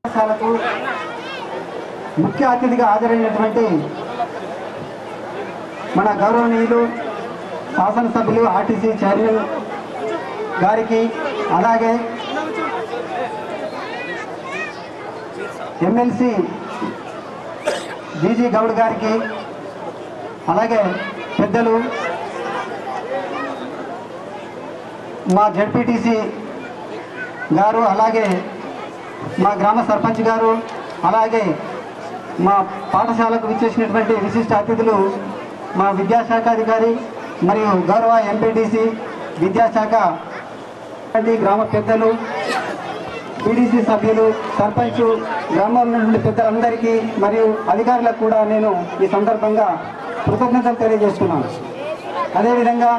పాఠశాలకు ముఖ్య అతిథిగా హాజరైనటువంటి మన గౌరవనీయులు శాసనసభ్యులు ఆర్టీసీ చైర్మన్ గారికి, అలాగే ఎమ్మెల్సీ జీజీ గౌడ్ గారికి, అలాగే పెద్దలు మా జడ్పీటీసీ గారు, అలాగే మా గ్రామ సర్పంచ్ గారు, అలాగే మా పాఠశాలకు విచ్చేసినటువంటి విశిష్ట అతిథులు మా విద్యాశాఖ అధికారి మరియు గౌరవ ఎంపీటీసీ విద్యాశాఖ గ్రామ పెద్దలు, పీడీసీ సభ్యులు, సర్పంచ్, గ్రామంలో ఉన్నటువంటి పెద్దలందరికీ మరియు అధికారులకు కూడా నేను ఈ సందర్భంగా కృతజ్ఞతలు తెలియజేస్తున్నాను. అదేవిధంగా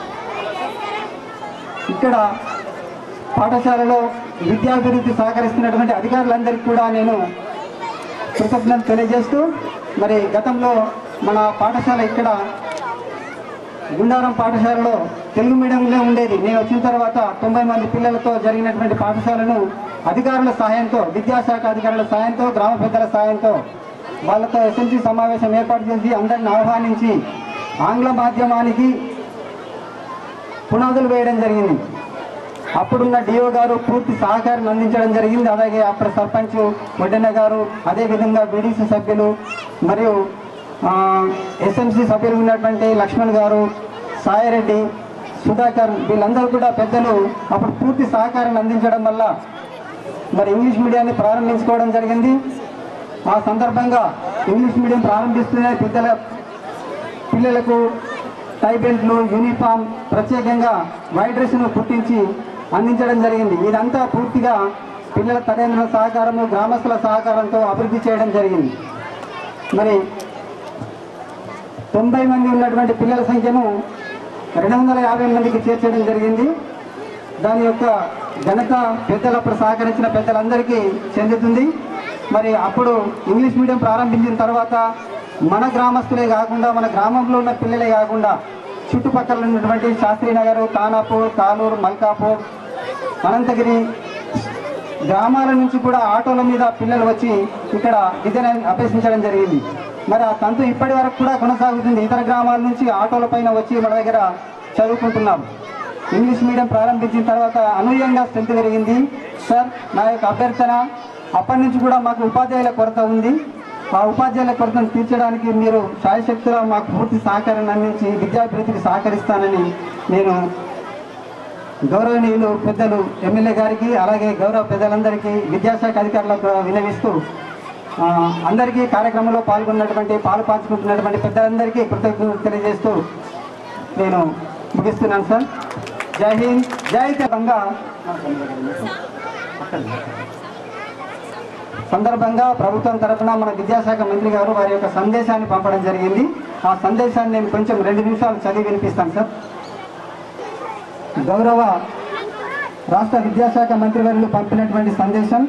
ఇక్కడ పాఠశాలలో విద్యాభివృద్ధి సహకరిస్తున్నటువంటి అధికారులందరికీ కూడా నేను కృతజ్ఞతలు తెలియజేస్తూ, మరి గతంలో మన పాఠశాల ఇక్కడ గుండారం పాఠశాలలో తెలుగు మీడియంలో ఉండేది. నేను వచ్చిన తర్వాత 90 మంది పిల్లలతో జరిగినటువంటి పాఠశాలను అధికారుల సహాయంతో, విద్యాశాఖ అధికారుల సహాయంతో, గ్రామ పెద్దల సహాయంతో వాళ్ళతో ఎస్ఎంసీ సమావేశం ఏర్పాటు చేసి అందరిని ఆహ్వానించి ఆంగ్ల మాధ్యమానికి పునాదులు వేయడం జరిగింది. అప్పుడున్న డిఓ గారు పూర్తి సహకారం అందించడం జరిగింది. అలాగే అప్పుడు సర్పంచ్ వడ్డెన్న గారు, అదేవిధంగా బీడీసీ సభ్యులు మరియు ఎస్ఎంసీ సభ్యులు ఉన్నటువంటి లక్ష్మణ్ గారు, సాయిరెడ్డి, సుధాకర్, వీళ్ళందరూ కూడా పెద్దలు అప్పుడు పూర్తి సహకారం అందించడం వల్ల మరి ఇంగ్లీష్ మీడియాన్ని ప్రారంభించుకోవడం జరిగింది. ఆ సందర్భంగా ఇంగ్లీష్ మీడియం ప్రారంభిస్తున్న పిల్లలకు టై బెల్ట్లు, యూనిఫామ్, ప్రత్యేకంగా వైట్ డ్రెస్ను పుట్టించి అందించడం జరిగింది. ఇదంతా పూర్తిగా పిల్లల తల్లిదండ్రుల సహకారము, గ్రామస్తుల సహకారంతో అభివృద్ధి చేయడం జరిగింది. మరి 90 మంది ఉన్నటువంటి పిల్లల సంఖ్యను 250 మందికి చేర్చడం జరిగింది. దాని యొక్క ఘనత పెద్దలప్పుడు సహకరించిన పెద్దలందరికీ చెందుతుంది. మరి అప్పుడు ఇంగ్లీష్ మీడియం ప్రారంభించిన తర్వాత మన గ్రామస్తులే కాకుండా, మన గ్రామంలో ఉన్న పిల్లలే కాకుండా చుట్టుపక్కల ఉన్నటువంటి శాస్త్రీనగర్, తానాపూర్, తాలూరు, మల్కాపూర్, అనంతగిరి గ్రామాల నుంచి కూడా ఆటోల మీద పిల్లలు వచ్చి ఇక్కడ విద్యను అభ్యసించడం జరిగింది. మరి ఆ తంతు ఇప్పటి వరకు కూడా కొనసాగుతుంది. ఇతర గ్రామాల నుంచి ఆటోల పైన వచ్చి మన దగ్గర చదువుకుంటున్నారు. ఇంగ్లీష్ మీడియం ప్రారంభించిన తర్వాత అనూహ్యంగా స్ట్రెంత్ పెరిగింది. సార్, నా యొక్క అభ్యర్థన, అప్పటి నుంచి కూడా మాకు ఉపాధ్యాయుల కొరత ఉంది. ఆ ఉపాధ్యాయుల కొరతను తీర్చడానికి మీరు శాయశక్తిలో మాకు పూర్తి సహకారాన్ని అందించి విద్యాభివృద్ధికి సహకరిస్తానని నేను గౌరవనీయులు పెద్దలు ఎమ్మెల్యే గారికి, అలాగే గౌరవ పెద్దలందరికీ, విద్యాశాఖ అధికారులకు విన్నవిస్తూ అందరికీ కార్యక్రమంలో పాలు పంచుకుంటున్నటువంటి పెద్దలందరికీ కృతజ్ఞతలు తెలియజేస్తూ నేను ముగిస్తున్నాను. సార్, జై హింద్, జై తెలంగాణ. సందర్భంగా ప్రభుత్వం తరఫున మన విద్యాశాఖ మంత్రి గారు వారి యొక్క సందేశాన్ని పంపడం జరిగింది. ఆ సందేశాన్ని నేను కొంచెం 2 నిమిషాలు చదివి వినిపిస్తాను. సార్, గౌరవ రాష్ట్ర విద్యాశాఖ మంత్రివర్యులు పంపినటువంటి సందేశం.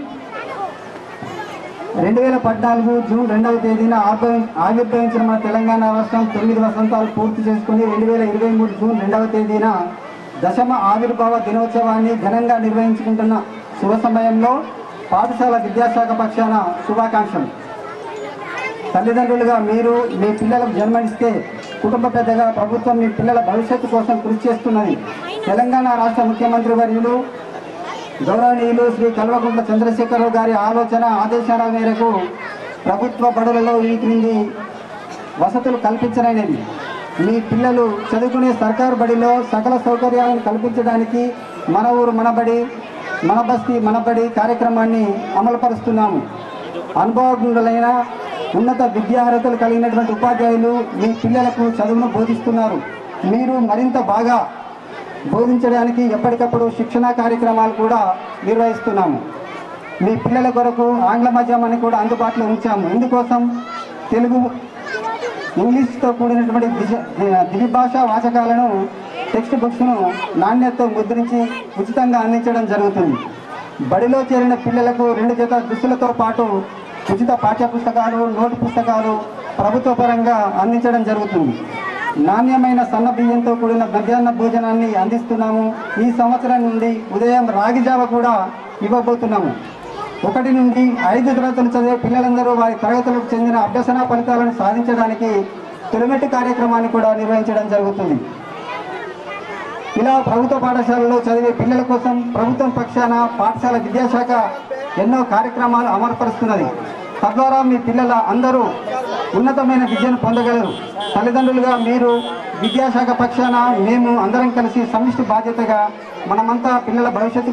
2014 జూన్ 2వ తేదీన ఆవిర్భవించిన మన తెలంగాణ రాష్ట్రం 9 వసంతాలు పూర్తి చేసుకుని 2023 జూన్ 2వ తేదీన దశమ ఆవిర్భావ దినోత్సవాన్ని ఘనంగా నిర్వహించుకుంటున్న శుభ సమయంలో పాఠశాల విద్యాశాఖ పక్షాన శుభాకాంక్షలు. తల్లిదండ్రులుగా మీరు మీ పిల్లలకు జన్మనిస్తే కుటుంబ పెద్దగా ప్రభుత్వం మీ పిల్లల భవిష్యత్తు కోసం కృషి చేస్తున్నది. తెలంగాణ రాష్ట్ర ముఖ్యమంత్రి వర్యులు గౌరవనీయులు శ్రీ కల్వకుంట్ల చంద్రశేఖరరావు గారి ఆలోచన ఆదేశాల మేరకు ప్రభుత్వ బడులలో ఈ క్రింది వసతులు కల్పించలేనిది. మీ పిల్లలు చదువుకునే సర్కారు బడిలో సకల సౌకర్యాలను కల్పించడానికి మన ఊరు మనబడి, మన బస్తీ మనబడి కార్యక్రమాన్ని అమలుపరుస్తున్నాము. అనుభవజ్ఞులైన ఉన్నత విద్యార్హతలు కలిగినటువంటి ఉపాధ్యాయులు మీ పిల్లలకు చదువును బోధిస్తున్నారు. మీరు మరింత బాగా బోధించడానికి ఎప్పటికప్పుడు శిక్షణా కార్యక్రమాలు కూడా నిర్వహిస్తున్నాము. మీ పిల్లల కొరకు ఆంగ్ల మాధ్యమాన్ని కూడా అందుబాటులో ఉంచాము. ఇందుకోసం తెలుగు, ఇంగ్లీష్తో కూడినటువంటి ద్విభాషా వాచకాలను, టెక్స్ట్ బుక్స్ను నాణ్యతతో ముద్రించి ఉచితంగా అందించడం జరుగుతుంది. బడిలో చేరిన పిల్లలకు 2 జత దుస్తులతో పాటు ఉచిత పాఠ్య పుస్తకాలు, నోటు పుస్తకాలు ప్రభుత్వ పరంగా అందించడం జరుగుతుంది. నాణ్యమైన సన్న బియ్యంతో కూడిన మధ్యాహ్న భోజనాన్ని అందిస్తున్నాము. ఈ సంవత్సరం నుండి ఉదయం రాగి జావ కూడా ఇవ్వబోతున్నాము. 1 నుండి 5 తరగతులు చదివే పిల్లలందరూ వారి తరగతులకు చెందిన అభ్యసన ఫలితాలను సాధించడానికి తొలిమెట్టు కార్యక్రమాన్ని కూడా నిర్వహించడం జరుగుతుంది. ఇలా ప్రభుత్వ పాఠశాలలో చదివే పిల్లల కోసం ప్రభుత్వం పక్షాన పాఠశాల విద్యాశాఖ ఎన్నో కార్యక్రమాలు అమలుపరుస్తున్నది. తద్వారా మీ పిల్లల అందరూ ఉన్నతమైన విద్యను పొందగలరు. తల్లిదండ్రులుగా మీరు విద్యాశాఖ పక్షాన మేము అందరం కలిసి సమిష్టి బాధ్యతగా మనమంతా పిల్లల భవిష్యత్తు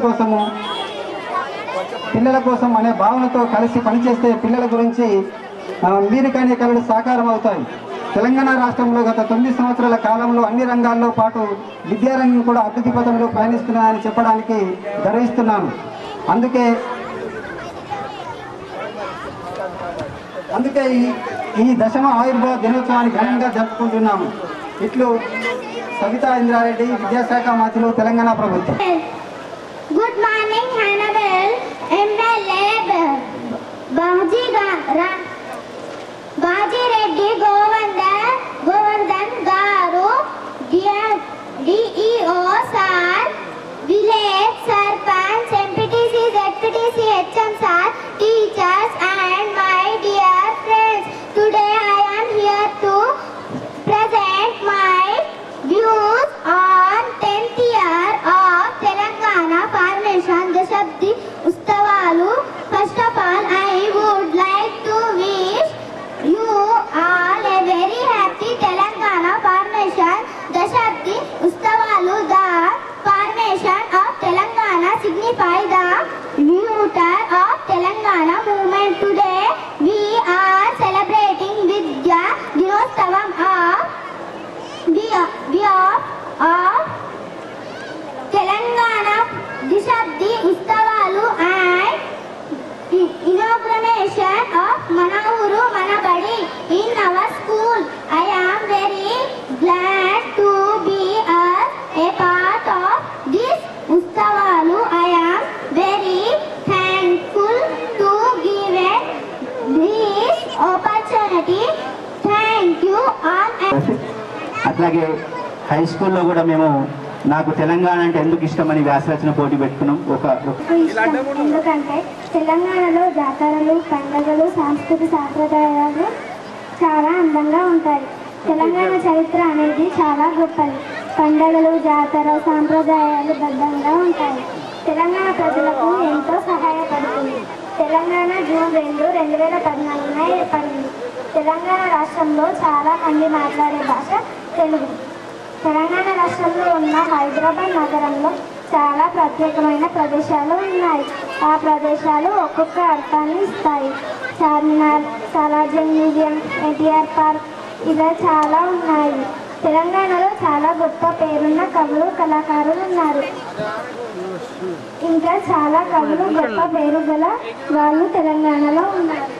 పిల్లల కోసం అనే భావనతో కలిసి పనిచేస్తే పిల్లల గురించి మీరు కానీ కళలు సాకారం అవుతాయి. తెలంగాణ రాష్ట్రంలో గత 9 సంవత్సరాల కాలంలో అన్ని రంగాల్లో పాటు విద్యారంగం కూడా అభివృద్ధి పథంలో పయనిస్తున్నాయని చెప్పడానికి గర్విస్తున్నాను. అందుకే ఈ దశమ ఆవిర్భావ దినోత్సవాన్ని ఘనంగా జరుపుకుంటున్నాము. ఇట్లు సవితా ఇంద్రారెడ్డి, విద్యాశాఖ మంత్రులు, తెలంగాణ ప్రభుత్వం. Good morning honourable MLA Bajireddy Govardhan garu, DEO sir, village sarpanch, MPTC, ZPTC, HM sir, teachers and my dear friends, today I am here to present my views on 10th year of Telangana Formation Dashabdi Utstavalu. First of all, I would like to wish you all a very happy Telangana Formation Dashabdi Utstavalu. The formation of Telangana signifies the future of Telangana movement. Today we are celebrating Vidya Dinotsavam of Telangana Dashabdi Utstavalu and inauguration of Mana Uru Mana Badi in our school. I am very glad to be a part of this Utstavalu. I am very thankful to given this opportunity. Thank you all. అట్లాగే high స్కూల్లో కూడా మేము నాకు తెలంగాణ అంటే ఎందుకు ఇష్టమని వ్యాసరచన పోటీ పెట్టుకున్నాం. ఎందుకంటే తెలంగాణలో జాతరలు, పండుగలు, సాంస్కృతిక సాంప్రదాయాలు చాలా అందంగా ఉంటాయి. తెలంగాణ చరిత్ర అనేది చాలా గొప్పది. పండుగలు, జాతర, సాంప్రదాయాలు బద్ధంగా ఉంటాయి. తెలంగాణ ప్రజలకు ఎంతో సహాయపడుతుంది. తెలంగాణ జూన్ 2, 2014 ఏర్పడింది. తెలంగాణ రాష్ట్రంలో చాలా మంది మాట్లాడే భాష తెలుగు. తెలంగాణ రాష్ట్రంలో ఉన్న హైదరాబాద్ నగరంలో చాలా ప్రత్యేకమైన ప్రదేశాలు ఉన్నాయి. ఆ ప్రదేశాలు ఒక్కొక్క అర్థాన్ని ఇస్తాయి. Charminar, Salar Jung museum, NTR park, ఇలా చాలా ఉన్నాయి. తెలంగాణలో చాలా గొప్ప పేరున్న కవులు, కళాకారులు ఉన్నారు. ఇంకా చాలా కవులు, గొప్ప పేరు గల వాళ్ళు తెలంగాణలో ఉన్నారు.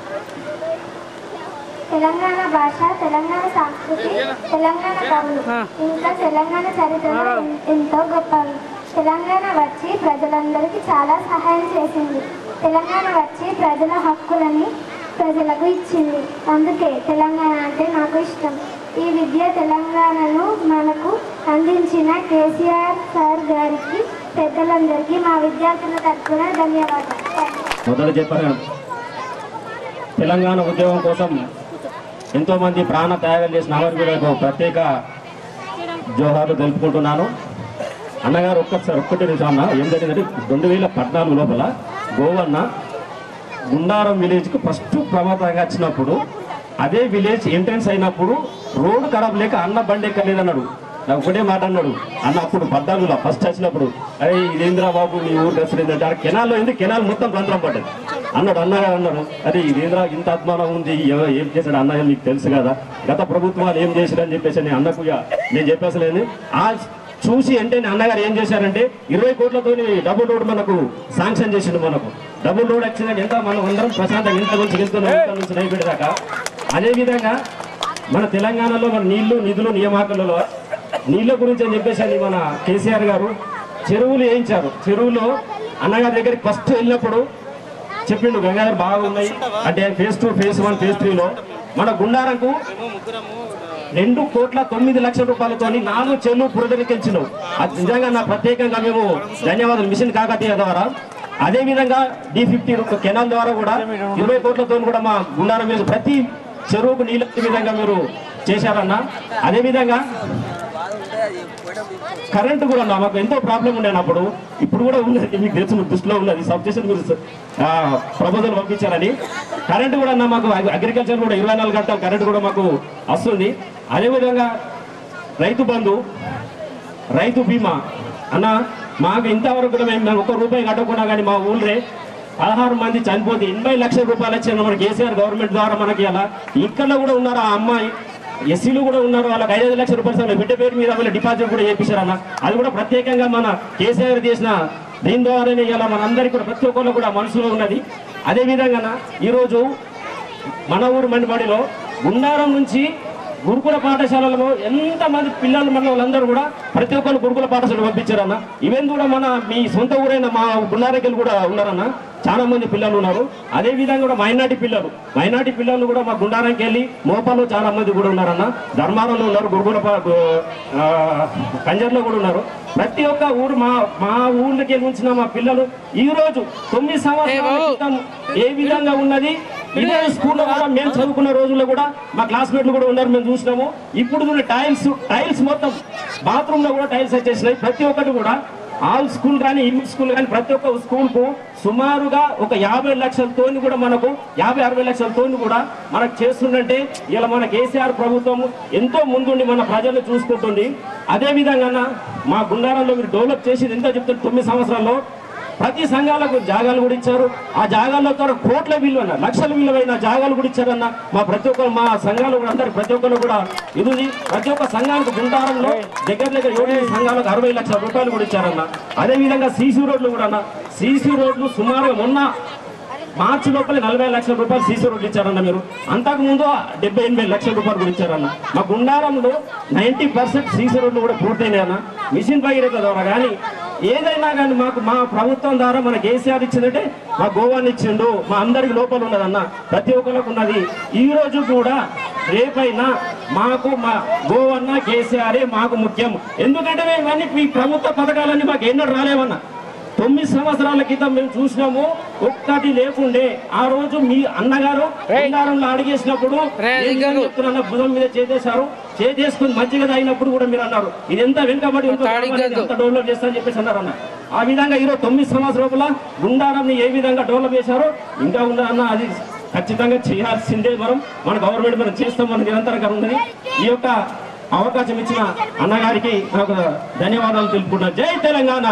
తెలంగాణ భాష, తెలంగాణ సంస్కృతి, తెలంగాణ కవులు, ఇంకా తెలంగాణ చరిత్రలో ఎంతో గొప్పవి. తెలంగాణ వచ్చి ప్రజలందరికీ చాలా సహాయం చేసింది. తెలంగాణ వచ్చి ప్రజల హక్కులని ప్రజలకు ఇచ్చింది. అందుకే తెలంగాణ అంటే నాకు ఇష్టం. ఈ విద్య తెలంగాణను మనకు అందించిన కేసీఆర్ సార్ గారికి, పెద్దలందరికీ మా విద్యార్థుల తరఫున ధన్యవాదాలు. మొదలు చెప్పాను, తెలంగాణ ఉద్యోగం కోసం ఎంతోమంది ప్రాణ త్యాగం చేసిన అమరవీరులకు ప్రత్యేక జోహార్లు తెలుపుకుంటున్నాను. అన్నగారు ఒక్కటి నిమిషం అన్న, ఏం జరిగిందంటే 2014 లోపల గోవన్న గుండారం విలేజ్కి ఫస్ట్ ప్రమాదంగా వచ్చినప్పుడు, అదే విలేజ్ ఎంట్రెన్స్ అయినప్పుడు రోడ్డు ఖరాబ్ లేక అన్న బండి ఎక్కలేదన్నాడు. నాకు ఒకటే మాట అన్నాడు అన్న, అప్పుడు 14లో ఫస్ట్ వచ్చినప్పుడు, అరే ఇదేంద్రా బాబు నీ ఊరు డ్రెస్ లేదంటే ఆ కెనాల్లో ఏంది, కెనాల్ మొత్తం రంధ్రం పడ్డది అన్నాడు. అన్నగారు అన్నారు, అరే ఇదేంద్రా ఇంత అద్మానం ఉంది, ఏం చేశాడు అన్నయ్య మీకు తెలుసు కదా, గత ప్రభుత్వాలు ఏం చేశారని చెప్పేసి నేను అన్నకు నేను చెప్పేసలేదు. ఆ చూసి వెంటనే అన్నగారు ఏం చేశారంటే 20 కోట్లతో డబుల్ రోడ్ మనకు శాంక్షన్ చేసిండు. మనకు డబుల్ రోడ్ వచ్చిందంటే ఎంత మనం అందరం ప్రశాంతంగా ఇంత నుంచి నుంచి నైపెట్టేదాకా. అదేవిధంగా మన తెలంగాణలో మన నీళ్లు, నిధులు, నియామకాలలో నీళ్ళ గురించి అని చెప్పేసి మన కేసీఆర్ గారు చెరువులు వేయించారు. చెరువులో అన్నగారి దగ్గరికి ఫస్ట్ వెళ్ళినప్పుడు చెప్పిండు, గంగాధర్ బాగున్నాయి అంటే ఫేజ్ 2, ఫేజ్ 1, ఫేజ్ 3లో మన గుండారంకు 2,09,00,000 రూపాయలతో 4 చెరువులు పునరుద్ధరించినాం. అది నిజంగా నా ప్రత్యేకంగా మేము ధన్యవాదాలు మిషన్ కాకతీయ ద్వారా. అదేవిధంగా D50 కెనాల్ ద్వారా కూడా 20 కోట్లతో కూడా మా గుండారం మీద ప్రతి చెరువుకు నీళ్ళు విధంగా మీరు చేశారన్న. అదేవిధంగా కరెంటు కూడా మాకు ఎంతో ప్రాబ్లం ఉండేది అప్పుడు, ఇప్పుడు కూడా ఉన్నది, మీకు తెలుసు దృష్టిలో ఉన్నది. సబ్స్టేషన్ మీరు ప్రపోజల్ పంపించారని. కరెంటు కూడా అన్న మాకు అగ్రికల్చర్ కూడా 24 గంటలు కరెంటు కూడా మాకు వస్తుంది. అదేవిధంగా రైతు బంధు, రైతు బీమా అన్న మాకు ఇంతవరకు కూడా మేము ₹1 కట్టకున్నా కానీ మా ఊళ్ళే 16 మంది చనిపోతే 80 లక్షల రూపాయలు వచ్చారు మన కేసీఆర్ గవర్నమెంట్ ద్వారా. మనకి అలా ఇక్కడ కూడా ఉన్నారు ఆ అమ్మాయి ఎస్సీలు కూడా ఉన్నారు, వాళ్ళకి 5 లక్షల రూపాయలు బిడ్డ పేరు మీద వాళ్ళ డిపాజిట్ కూడా చేయించారన్న. అది కూడా ప్రత్యేకంగా మన కేసీఆర్ చేసిన దీని ద్వారానే ఇలా మనందరికీ కూడా ప్రతి ఒక్కళ్ళు కూడా మనసులో ఉన్నది. అదేవిధంగా ఈరోజు మన ఊరు మండిపాడిలో గుండారం నుంచి గురుకుల పాఠశాలలో ఎంతమంది పిల్లలు మన వాళ్ళందరూ కూడా ప్రతి ఒక్కరు గురుకుల పాఠశాలలో పంపించారన్న. ఈవెన్ కూడా మన మీ సొంత ఊరైన మా గుండారెక్కలు కూడా ఉన్నారన్న, చాలా మంది పిల్లలు ఉన్నారు. అదేవిధంగా కూడా మైనార్టీ పిల్లలు కూడా మా గుండారంకి వెళ్ళి మోపాలో చాలా మంది కూడా ఉన్నారన్న. ధర్మారంలో ఉన్నారు, గురుకుల కంజర్లో కూడా ఉన్నారు. ప్రతి ఒక్క ఊరు మా ఊళ్ళకి ఉంచిన మా పిల్లలు ఈ రోజు 9 సంవత్సరాల క్రితం ఏ విధంగా ఉన్నది ఇదే స్కూల్లో కూడా మేము చదువుకున్న రోజుల్లో కూడా మా క్లాస్మేట్లు కూడా ఉన్నారు, మేము చూసినాము. ఇప్పుడు టైల్స్ మొత్తం బాత్రూమ్ లో కూడా టైల్స్ వచ్చేసినాయి. ప్రతి ఒక్కటి కూడా ఆల్ స్కూల్ కానీ ఇంగ్లీష్ స్కూల్ కానీ ప్రతి ఒక్క స్కూల్ కు సుమారుగా ఒక 50 లక్షలతో కూడా మనకు 50-60 లక్షలతో కూడా మనకు చేస్తుందంటే ఇలా మన కేసీఆర్ ప్రభుత్వం ఎంతో ముందుండి మన ప్రజలను చూసుకుంటుంది. అదేవిధంగా మా గుండారంలో మీరు డెవలప్ చేసి ఎంతో చెప్తారు. 9 సంవత్సరాల్లో ప్రతి సంఘాలకు జాగాలు కూడా ఇచ్చారు. ఆ జాగాల్లో కూడా కోట్ల విలువైన లక్షల విలువైన జాగాలు కూడా ఇచ్చారన్న. మా ప్రతి ఒక్కరు మా సంఘాలు కూడా అందరు ప్రతి ఒక్కరు కూడా ఇది ప్రతి ఒక్క సంఘానికి గుండారంలో దగ్గర 7 సంఘాలకు 60 లక్షల రూపాయలు కూడా ఇచ్చారన్న. అదేవిధంగా సీసీ రోడ్లు కూడా అన్న, సీసీ రోడ్లు సుమారుగా మొన్న మార్చి లోపల 40 లక్షల రూపాయలు సీసీ రోడ్లు ఇచ్చారన్న. మీరు అంతకుముందు 70-80 లక్షల రూపాయలు కూడా ఇచ్చారన్న. మా గుండారంలో 90% సీసీ రోడ్లు కూడా పూర్తయినాయన్న. మిషన్ భగీరథ ద్వారా కానీ ఏదైనా కానీ మాకు మా ప్రభుత్వం ద్వారా మన కేసీఆర్ ఇచ్చిందంటే మా గోవాన్ని ఇచ్చిండు, మా అందరికి లోపల ఉన్నదన్న, ప్రతి ఒక్కరికి ఉన్నది. ఈ రోజు కూడా రేపైనా మాకు మా గోవన్న కేసీఆర్ మాకు ముఖ్యం. ఎందుకంటే మేము అన్ని ఈ ప్రభుత్వ పథకాలన్నీ మాకు ఎన్నడూ రాలేవన్నా. 9 సంవత్సరాల క్రితం మేము చూసినాము, ఒక్కటి లేకుండే. ఆ రోజు మీ అన్నగారు బంగారంలో అడిగేసినప్పుడు భుజం మీద చేసేసుకుని మధ్యగా తాగినప్పుడు కూడా మీరు అన్నారు ఇది ఎంత వెనుకబడి ఎంత డెవలప్ చేస్తారని చెప్పేసి అన్నారు అన్న. ఆ విధంగా ఈరోజు 9 సంవత్సరాల గుండారాన్ని ఏ విధంగా డెవలప్ చేశారో ఇంకా ఉందన్న, అది ఖచ్చితంగా చేయాల్సిందే. మన గవర్నమెంట్ మనం చేస్తాం, మన నిరంతరంగా ఉన్నది. ఈ యొక్క అవకాశం ఇచ్చిన అన్నగారికి నాకు ధన్యవాదాలు తెలుపుకుంటున్నాను. జై తెలంగాణ.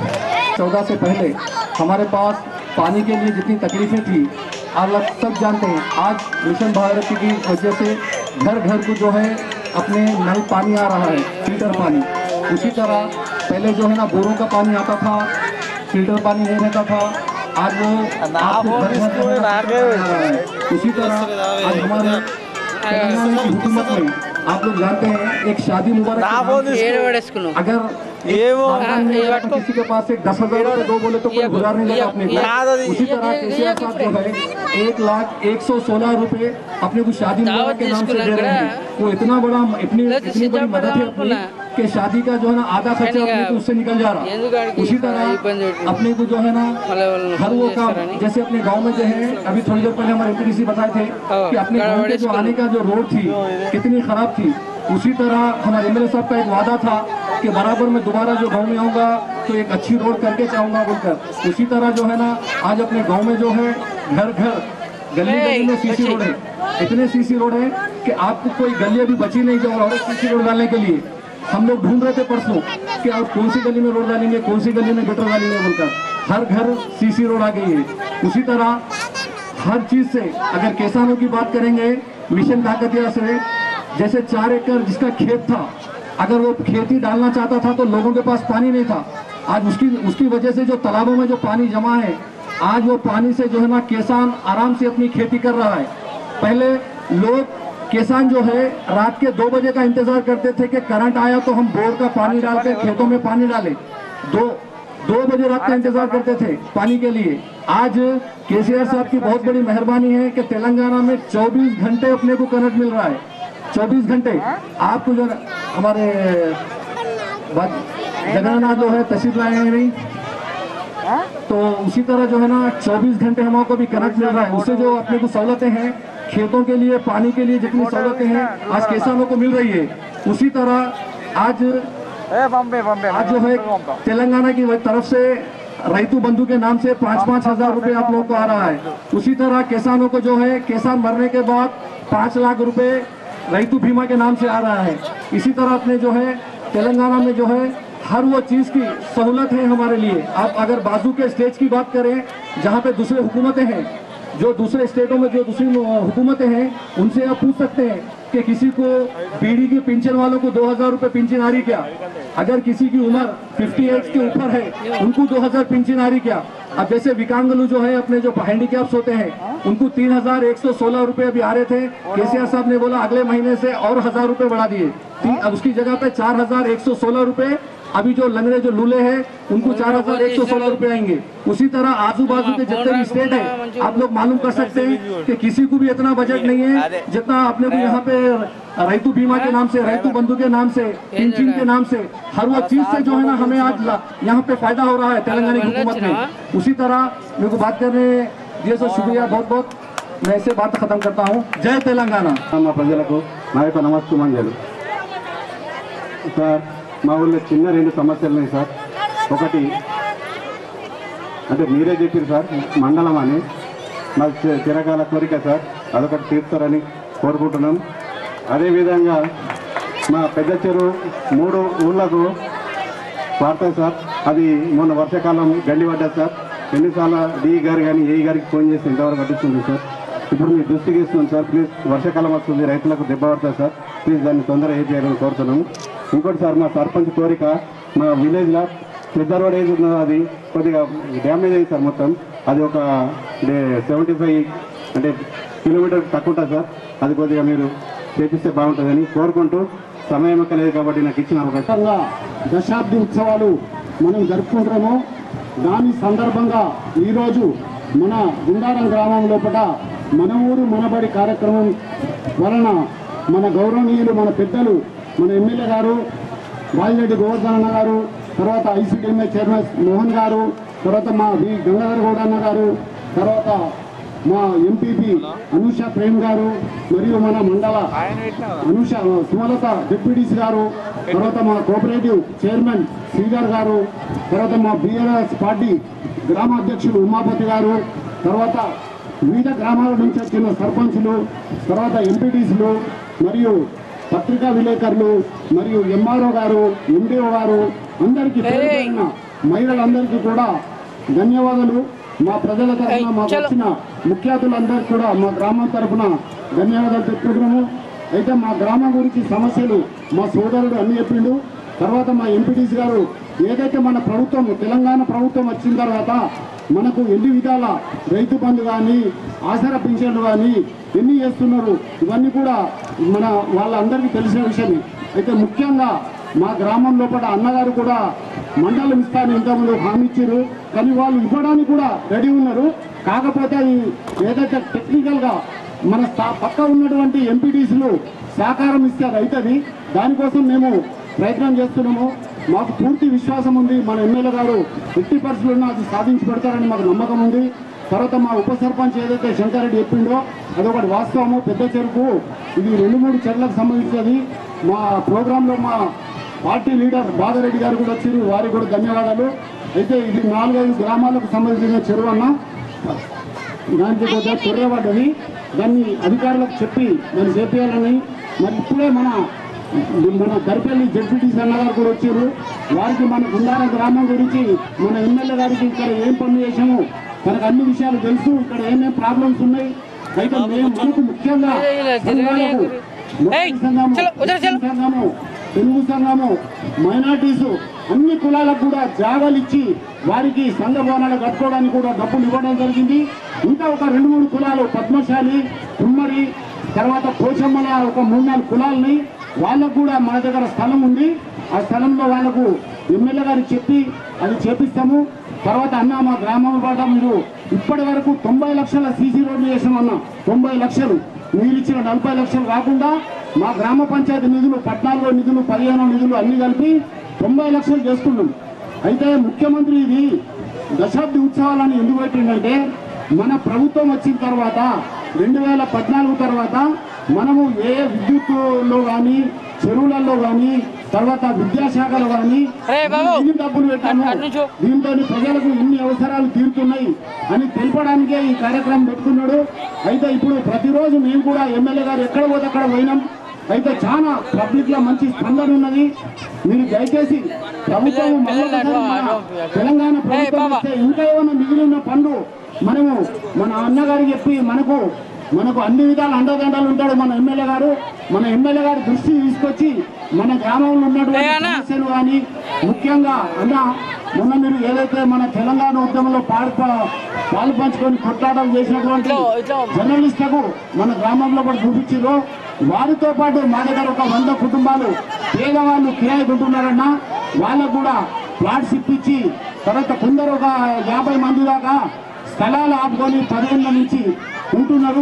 14 से पहले हमारे पास पानी के लिए जितनी तकलीफें थी आप लोग सब जानते हैं। आज मिशन भारत की वजह से घर घर को जो है अपने नल पानी आ रहा है, फिल्टर पानी। उसी तरह पहले जो है ना बोरों का पानी आता था, फिल्टर पानी नहीं रहता था। आज वो आपके घर घर जो है आ रहा है। उसी तरह आज हमारे तेलंगाना की हुकूमत में आप लोग जानते हैं एक शादी मुबारक अगर किसी के पास एक 10,000 रुपये दो बोले तो कोई गुजार नहीं लगा अपने को। उसी तरह केसीआर साहब जो है 1,01,16 रुपये अपने को शादी मुबारक के नाम से दे रहे हैं। वो इतना बड़ा इतनी बड़ी मदद है अपनी कि शादी का जो है ना आधा खर्चा अपने को उससे निकल जा रहा। उसी तरह अपने को जो है ना हर वो काम, जैसे अपने गांव में जो है अभी थोड़ी देर पहले हमारे एमपीडीसी बताए थे कि अपने गांव के जो आने का जो रोड थी कितनी खराब थी। उसी तरह हमारे एमएलए साहब का एक वादा था कि बराबर मैं दोबारा जो गांव में आऊँगा तो एक अच्छी रोड करके चाहूँगा बोलकर। उसी तरह जो है ना आज अपने गांव में जो है घर घर गली गली में सीसी रोड है। इतने सीसी रोड है कि आपको कोई गली अभी बची नहीं जो और सीसी रोड डालने के लिए हम लोग ढूंढ रहे थे परसों कि आप कौन सी गली में रोड डालेंगे, कौन सी गली में गटर डालेंगे बोलकर। हर घर सीसी रोड आ गई है। उसी तरह हर चीज़ से अगर किसानों की बात करेंगे मिशन काकतिया से, जैसे 4 एकड़ जिसका खेत था अगर वो खेती डालना चाहता था तो लोगों के पास पानी नहीं था। आज उसकी वजह से जो तालाबों में जो पानी जमा है आज वो पानी से जो है ना किसान आराम से अपनी खेती कर रहा है। पहले लोग किसान जो है रात के 2 बजे का इंतजार करते थे कि करंट आया तो हम बोर का पानी डाल के खेतों में पानी डालें। 2 बजे रात का इंतजार करते थे पानी के लिए। आज केसीआर साहब की बहुत बड़ी मेहरबानी है कि तेलंगाना में 24 घंटे अपने को करंट मिल रहा है। 24 घंटे आपको जो हमारे जगन्नाथ जो है तहसील लाए हैं नहीं तो तो उसी तरह जो है ना 24 घंटे हम को भी कनेक्ट मिल रहा है। उससे जो अपने को सहूलतें हैं खेतों के लिए, पानी के लिए जितनी सहूलतें हैं आज किसानों को मिल रही है, उसी तरह आज जो है तेलंगाना की तरफ से रैतु बंधु के नाम से 5-5 हज़ार रुपए आप लोगों को आ रहा है। उसी तरह किसानों को जो है किसान मरने के बाद 5 लाख रुपए रैतु बीमा के नाम से आ रहा है। इसी तरह अपने जो है तेलंगाना में जो है हर वो चीज़ की सहूलत है हमारे लिए। आप अगर बाजू के स्टेट्स की बात करें जहाँ पे दूसरे हुकूमतें हैं, जो दूसरे स्टेटों में जो दूसरी हुकूमतें हैं, उनसे आप पूछ सकते हैं कि किसी को बीड़ी की पेंशन वालों को 2000 रुपये पेंशन आ रही क्या, अगर किसी की उम्र 58 के ऊपर है उनको 2000 पेंशन आ रही क्या। अब जैसे विकलांगलू जो है अपने जो हैंडीकैप्स होते हैं उनको 3116 रुपये अभी आ रहे थे, केसीआर साहब ने बोला अगले महीने से और 1000 रुपये बढ़ा दिए, उसकी जगह पे 4116 रुपये अभी जो लंगड़े जो लूले हैं उनको 4116 रुपये आएंगे। उसी तरह आजू बाजू के जितने भी स्टेट है आप लोग मालूम कर सकते हैं कि किसी को भी इतना बजट नहीं है जितना अपने को यहाँ पे रैतु बीमा के नाम से, रैतु बंधु के नाम से, पेंशन के नाम से, हर वो चीज से जो है ना हमें आज यहाँ पे फायदा हो रहा है तेलंगाना की हुकूमत में। उसी तरह मेरे को बात करने दिए तो शुक्रिया बहुत बहुत। मैं ऐसे बात खत्म करता हूँ। जय तेलंगाना। ప్రజలకు నా యొక్క నమస్కారం సార్। మా ఊళ్ళో చిన్న 2 సమస్యలు ఉన్నాయి సార్. ఒకటి అంటే మీరే చెప్పారు సార్ మండలం అని, మాకు చిరకాల కోరిక సార్, అదొకటి తీర్చారని కోరుకుంటున్నాం. అదేవిధంగా మా పెద్ద చెరువు 3 ఊళ్ళకు వాడతాయి సార్. అది మొన్న వర్షాకాలం గండి పడ్డది సార్. ఎన్నిసార్లు డిఈ గారు కానీ ఏఈ గారికి ఫోన్ చేసి ఇంతవరకు పట్టిస్తుంది సార్. ఇప్పుడు మీ దృష్టికి ఇస్తున్నాం సార్. ప్లీజ్ వర్షాకాలం వస్తుంది, రైతులకు దెబ్బ పడుతుంది సార్. ప్లీజ్ దాన్ని తొందరగా ఏం చేయాలని కోరుతున్నాము. ఇంకోటి సార్ మా సర్పంచ్ కోరిక, మా విలేజ్లో పెద్ద రోడ్ ఏది ఉన్నదో అది కొద్దిగా డ్యామేజ్ అయింది సార్. మొత్తం అది ఒక 75 అంటే కిలోమీటర్ తక్కువ ఉంటుంది సార్. అది కొద్దిగా మీరు చేపిస్తే బాగుంటుందని కోరుకుంటూ, సమయం లేదు కాబట్టి నాకు ఇచ్చిన అవకాశం. దశాబ్ది ఉత్సవాలు మనం జరుపుకుంటాము. దాని సందర్భంగా ఈరోజు మన గుండారం గ్రామం లోపల మన ఊరు మనబడి కార్యక్రమం వలన మన గౌరవనీయులు మన పెద్దలు మన ఎమ్మెల్యే గారు వాయిరెడ్డి గోవర్ధన్ అన్న గారు, తర్వాత ఐసీడీఎంఏ చైర్మన్ మోహన్ గారు, తర్వాత మా వి గంగాధర్ గౌడ అన్న గారు, తర్వాత మా ఎంపీపీ అనూష ప్రేమ్ గారు, మరియు మన మండల అనూష సుమలత డిప్యూటీసీ గారు, తర్వాత మా కోఆపరేటివ్ చైర్మన్ శ్రీధర్ గారు, తర్వాత మా బీఆర్ఎస్ పార్టీ గ్రామ అధ్యక్షులు ఉమాపతి గారు, తర్వాత వివిధ గ్రామాల నుంచి వచ్చిన సర్పంచులు, తర్వాత ఎంపీటీసీలు మరియు పత్రికా విలేకరులు మరియు ఎంఆర్ఓ గారు, ఎండిఓ గారు, అందరికీ మహిళలందరికీ కూడా ధన్యవాదాలు. మా ప్రజల తరఫున మాకు వచ్చిన ముఖ్య అతిథులందరికీ కూడా మా గ్రామం తరఫున ధన్యవాదాలు చెప్పుకుంటున్నాము. అయితే మా గ్రామం గురించి సమస్యలు మా సోదరుడు అన్ని చెప్పిండు. తర్వాత మా ఎంపీటీసీ గారు ఏదైతే మన ప్రభుత్వం తెలంగాణ ప్రభుత్వం వచ్చిన తర్వాత మనకు ఎన్ని విధాల రైతు బంధు కానీ ఆసరా పింఛన్లు కానీ ఎన్ని చేస్తున్నారు, ఇవన్నీ కూడా మన వాళ్ళందరికీ తెలిసిన విషయమే. అయితే ముఖ్యంగా మా గ్రామం లోపల అన్నగారు కూడా మండలం ఇస్తాను ఇంతకుముందు హామీ ఇచ్చారు, కానీ వాళ్ళు ఇవ్వడానికి కూడా రెడీ ఉన్నారు. కాకపోతే ఏదైతే టెక్నికల్గా మన పక్క ఉన్నటువంటి ఎంపీటీసీలు సహకారం ఇస్తే రైతుది, దానికోసం మేము ప్రయత్నం చేస్తున్నాము. మాకు పూర్తి విశ్వాసం ఉంది మన ఎమ్మెల్యే గారు 50% అది సాధించి పెడతారని మాకు నమ్మకం ఉంది. తర్వాత మా ఉప సర్పంచ్ ఏదైతే శంకరెడ్డి చెప్పిండో అదొకటి వాస్తవము. పెద్ద చెరుకు ఇది 2-3 చెరువులకు సంబంధించినది. మా ప్రోగ్రాంలో మా పార్టీ లీడర్ బాగారెడ్డి గారు కూడా వచ్చారు, వారికి కూడా ధన్యవాదాలు. అయితే ఇది 4-5 గ్రామాలకు సంబంధించిన చెరువు అన్న, దానికి కొద్దిగా తొర్రబడ్డది, దాన్ని అధికారులకు చెప్పి దాన్ని చేపేయాలని. మరి ఇప్పుడే మన దర్పల్లి జడ్పీటీసీ అన్నగారు కూడా వచ్చారు, వారికి మన గుండారం గ్రామం గురించి మన ఎమ్మెల్యే గారికి ఇక్కడ ఏం పనులు చేసాము మనకు అన్ని విషయాలు తెలుసు, ఇక్కడ ఏమేమి ప్రాబ్లమ్స్ ఉన్నాయి. అయితే మేము మనకు ముఖ్యంగా సంఘము, తెలుగు సంఘము, మైనార్టీసు అన్ని కులాలకు కూడా జాగాలు ఇచ్చి వారికి సంఘ భవనాలు కట్టుకోవడానికి కూడా డబ్బులు ఇవ్వడం జరిగింది. ఇంకా ఒక 2-3 కులాలు పద్మశాలి, కుమ్మరి, తర్వాత పోచమ్మల ఒక 3-4 కులాలని వాళ్ళకు కూడా మన దగ్గర స్థలం ఉంది. ఆ స్థలంలో వాళ్ళకు ఎమ్మెల్యే గారికి చెప్పి అది చేపిస్తాము. తర్వాత అన్న మా గ్రామం పాట మీరు ఇప్పటి వరకు 90 లక్షల సీసీ రోడ్లు చేసామన్నా. 90 లక్షలు మీరు ఇచ్చిన 40 లక్షలు కాకుండా మా గ్రామ పంచాయతీ నిధులు 14 నిధులు 15 నిధులు అన్ని కలిపి 90 లక్షలు చేసుకున్నాం. అయితే ముఖ్యమంత్రి ఇది దశాబ్ది ఉత్సవాలను ఎందుకు పెట్టిందంటే మన ప్రభుత్వం వచ్చిన తర్వాత 2014 తర్వాత మనము ఏ విద్యుత్తులో కానీ చెరువులలో కానీ తర్వాత విద్యాశాఖలో కానీ ఎన్ని డబ్బులు పెట్టాము, దీంతో ప్రజలకు ఎన్ని అవసరాలు తీరుతున్నాయి అని తెలపడానికే ఈ కార్యక్రమం పెట్టుకున్నాడు. అయితే ఇప్పుడు ప్రతిరోజు మేము కూడా ఎమ్మెల్యే గారు ఎక్కడ పోతే అక్కడ పోయినాం. అయితే చాలా పబ్లిక్ లో మంచి స్పందన ఉన్నది. మీరు దయచేసి ప్రభుత్వం తెలంగాణ ప్రభుత్వం వస్తే ఇంకా ఏమైనా మిగిలి ఉన్న పనులు మనము మన అన్నగారికి చెప్పి మనకు అన్ని విధాలు అండదండలు ఉంటాడు మన ఎమ్మెల్యే గారు. మన ఎమ్మెల్యే గారి దృష్టి తీసుకొచ్చి మన గ్రామంలో ఉన్నటువంటి సమస్యలు కానీ ముఖ్యంగా మొన్న మీరు ఏదైతే మన తెలంగాణ ఉద్యమంలో పాలు పంచుకొని కొట్లాటలు చేసినటువంటి జర్నలిస్టులకు మన గ్రామంలో కూడా చూపించారు. వారితో పాటు మా దగ్గర ఒక 100 కుటుంబాలు పేదవాళ్ళు కిరాయి ఉంటున్నారన్నా వాళ్ళకు కూడా ప్లాట్స్ ఇప్పించి తర్వాత కొందరు ఒక 50 మంది దాకా స్థలాలు ఆపుకొని 10 ఏళ్ళ నుంచి ఉంటున్నారు.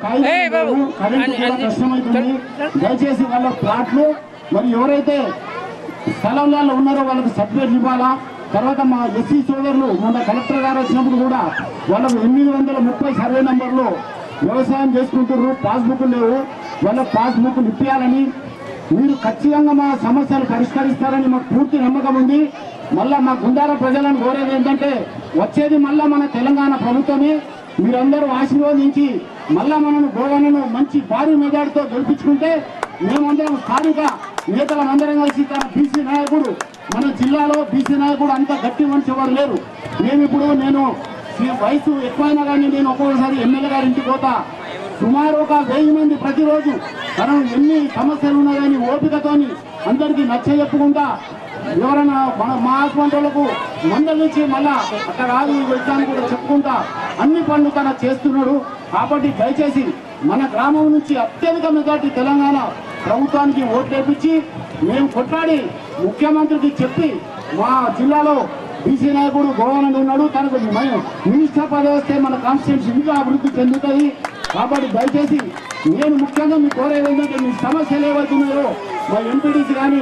కరెంట్ కూడా కష్టమవుతుంది. దయచేసి వాళ్ళ ప్లాట్లు మరి ఎవరైతే స్థలంలో ఉన్నారో వాళ్ళకి సర్టిఫికేట్ ఇవ్వాలా. తర్వాత మా ఎస్సీ సోదరులు మొన్న కలెక్టర్ గారు వచ్చినప్పుడు కూడా వాళ్ళకు 830 సర్వే నంబర్లు వ్యవసాయం చేసుకుంటున్నారు, పాస్బుక్లు లేవు. వాళ్ళ పాస్బుక్లు ఇప్పించాలని మీరు ఖచ్చితంగా మా సమస్యలు పరిష్కరిస్తారని మాకు పూర్తి నమ్మకం ఉంది. మళ్ళా మా గుండార ప్రజలను కోరేది ఏంటంటే వచ్చేది మళ్ళా మన తెలంగాణ ప్రభుత్వమే. మీరందరూ ఆశీర్వదించి మళ్ళా మనను గోవనను మంచి భారీ మెజార్టీతో గెలిపించుకుంటే మేమందరం స్థానిక నేతలందరం కలిసి తన బీసీ నాయకుడు మన జిల్లాలో బీసీ నాయకుడు అంత గట్టి మనిషి ఎవరు లేరు. నేను వయసు ఎక్కువైనా కానీ నేను ఒక్కొక్కసారి ఎమ్మెల్యే గారి ఇంటికి పోతా. సుమారు ఒక 1000 మంది ప్రతిరోజు మనం ఎన్ని సమస్యలు ఉన్నాయని ఓపికతోని అందరికీ నచ్చ చెప్పుకుంటా ఎవరైనా మా ఆత్మంటలకు మందలించి మళ్ళా అక్కడ రాదు వచ్చాను కూడా చెప్పుకుంటా అన్ని పనులు తన చేస్తున్నాడు. కాబట్టి దయచేసి మన గ్రామం నుంచి అత్యధిక మెజార్టీ తెలంగాణ ప్రభుత్వానికి ఓట్లు వేయించి మేము కొట్లాడి ముఖ్యమంత్రికి చెప్పి మా జిల్లాలో బీసీ నాయకుడు గోవానంద ఉన్నాడు, తనకు మినిస్టర్ పదవి వస్తే మన కాన్స్టిట్యూన్సీ ఇంకా అభివృద్ధి చెందుతుంది. కాబట్టి దయచేసి నేను ముఖ్యంగా మీ కోరేది ఏంటంటే మీ సమస్యలు ఏవైతున్నాయో మా ఎంపీడీసీ కానీ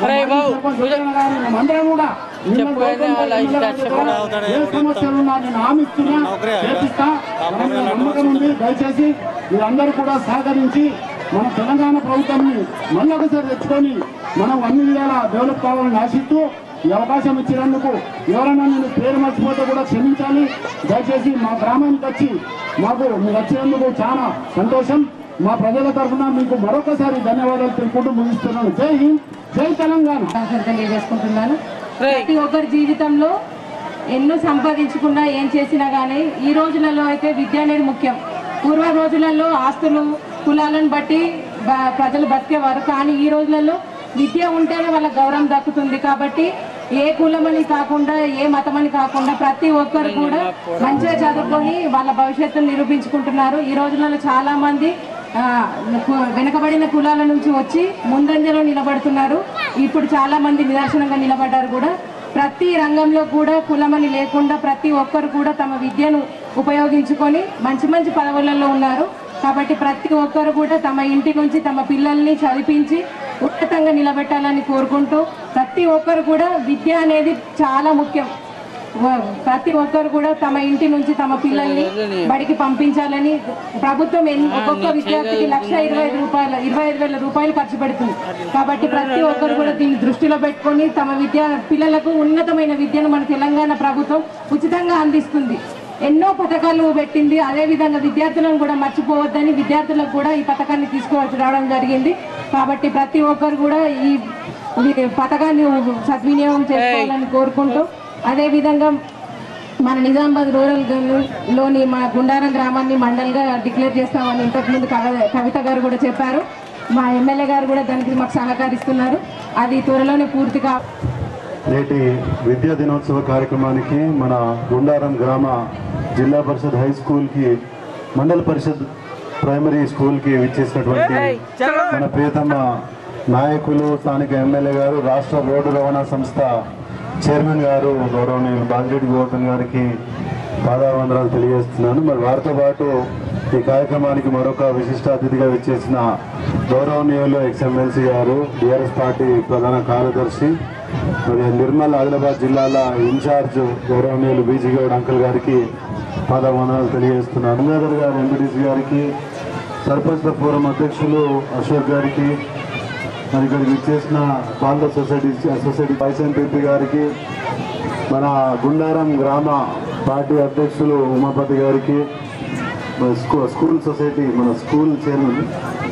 మేమందరం కూడా ఏ సమస్యలు ఉన్నా నేను హామీస్తున్నా చేపిస్తా నమ్మకం ఉంది. దయచేసి మీరందరూ కూడా సహకరించి మన తెలంగాణ ప్రభుత్వాన్ని మళ్ళీ ఒకసారి తెచ్చుకొని మనం అన్ని విధాలా డెవలప్ కావాలని ఆశిస్తూ ఈ అవకాశం ఇచ్చినందుకు ఎవరైనా నేను పేరు మర్చిపోతే కూడా క్షమించాలి. దయచేసి మా గ్రామానికి వచ్చి మీరు వచ్చినందుకు చాలా సంతోషం. మా ప్రజల తరఫున మీకు మరొకసారి ధన్యవాదాలు తెలుపుకుంటూ ముగిస్తున్నాను. జై హింద్, జై తెలంగాణ తెలియజేసుకుంటున్నాను. ప్రతి ఒక్కరి జీవితంలో ఎన్నో సంపాదించుకున్నా ఏం చేసినా కానీ ఈ రోజులలో అయితే విద్య అనేది ముఖ్యం. పూర్వ రోజులలో ఆస్తులు కులాలను బట్టి ప్రజలు బతికేవారు, కానీ ఈ రోజులలో విద్య ఉంటేనే వాళ్ళకి గౌరవం దక్కుతుంది. కాబట్టి ఏ కులమని కాకుండా ఏ మతమని కాకుండా ప్రతి ఒక్కరు కూడా మంచిగా చదువుకొని వాళ్ళ భవిష్యత్తును నిరూపించుకుంటున్నారు. ఈ రోజులలో చాలా మంది వెనుకబడిన కులాల నుంచి వచ్చి ముందంజలో నిలబడుతున్నారు. ఇప్పుడు చాలా మంది నిదర్శనంగా నిలబడ్డారు కూడా. ప్రతి రంగంలో కూడా కులమని లేకుండా ప్రతి ఒక్కరు కూడా తమ విద్యను ఉపయోగించుకొని మంచి మంచి పదవులలో ఉన్నారు. కాబట్టి ప్రతి ఒక్కరు కూడా తమ ఇంటి నుంచి తమ పిల్లల్ని చదివించి ఉన్నతంగా నిలబెట్టాలని కోరుకుంటూ ప్రతి ఒక్కరు కూడా విద్య అనేది చాలా ముఖ్యం. ప్రతి ఒక్కరు కూడా తమ ఇంటి నుంచి తమ పిల్లల్ని బడికి పంపించాలని ప్రభుత్వం ఒక్కొక్క విద్యార్థికి 1,25,000 రూపాయలు ఖర్చు పెడుతుంది. కాబట్టి ప్రతి ఒక్కరు కూడా దీన్ని దృష్టిలో పెట్టుకొని తమ పిల్లలకు ఉన్నతమైన విద్యను మన తెలంగాణ ప్రభుత్వం ఉచితంగా అందిస్తుంది. ఎన్నో పథకాలు పెట్టింది. అదేవిధంగా విద్యార్థులను కూడా మర్చిపోవద్దని విద్యార్థులకు కూడా ఈ పథకాన్ని తీసుకురావడం జరిగింది. కాబట్టి ప్రతి ఒక్కరు కూడా ఈ పథకాన్ని సద్వినియోగం చేసుకోవాలని కోరుకుంటూ, అదేవిధంగా మన నిజామాబాద్ రూరల్లోని మా గుండారం గ్రామాన్ని మండల్గా డిక్లేర్ చేస్తామని ఇంతకుముందు కవిత గారు కూడా చెప్పారు. మా ఎమ్మెల్యే గారు కూడా దానికి మాకు సహకరిస్తున్నారు. అది త్వరలోనే పూర్తిగా. నేటి విద్యా దినోత్సవ కార్యక్రమానికి మన గుండారం గ్రామ జిల్లా పరిషత్ హై స్కూల్కి మండల పరిషత్ ప్రైమరీ స్కూల్కి విచ్చేసినటువంటి మన ప్రియతమ నాయకులు స్థానిక ఎమ్మెల్యే గారు, రాష్ట్ర రోడ్డు రవాణా సంస్థ చైర్మన్ గారు గౌరవనీయులు బాజిరెడ్డి గోవర్ధన్ గారికి పాదావందనాలు తెలియజేస్తున్నాను. మరి వారితో పాటు ఈ కార్యక్రమానికి మరొక విశిష్ట అతిథిగా విచ్చేసిన గౌరవనీయులు ఎక్స్ఎమ్మెల్సీ గారు, టీఆర్ఎస్ పార్టీ ప్రధాన కార్యదర్శి మరి నిర్మల్ ఆదిలాబాద్ జిల్లాల ఇన్ఛార్జ్ గౌరవనీయులు బీజీ గౌడ్ అంకుల్ గారికి పాదవందనాలు తెలియజేస్తున్నాను. గంగాధర్ గారు ఎంపీటీసీ గారికి, సర్పంచ్ల ఫోరం అధ్యక్షులు అశోక్ గారికి, మరి ఇక్కడికి ఇచ్చేసిన పాల్ద సొసైటీ వైస్ ఎంపీపీ గారికి, మన గుండారం గ్రామ పార్టీ అధ్యక్షులు ఉమాపతి గారికి, స్కూల్ సొసైటీ మన స్కూల్ చైర్మన్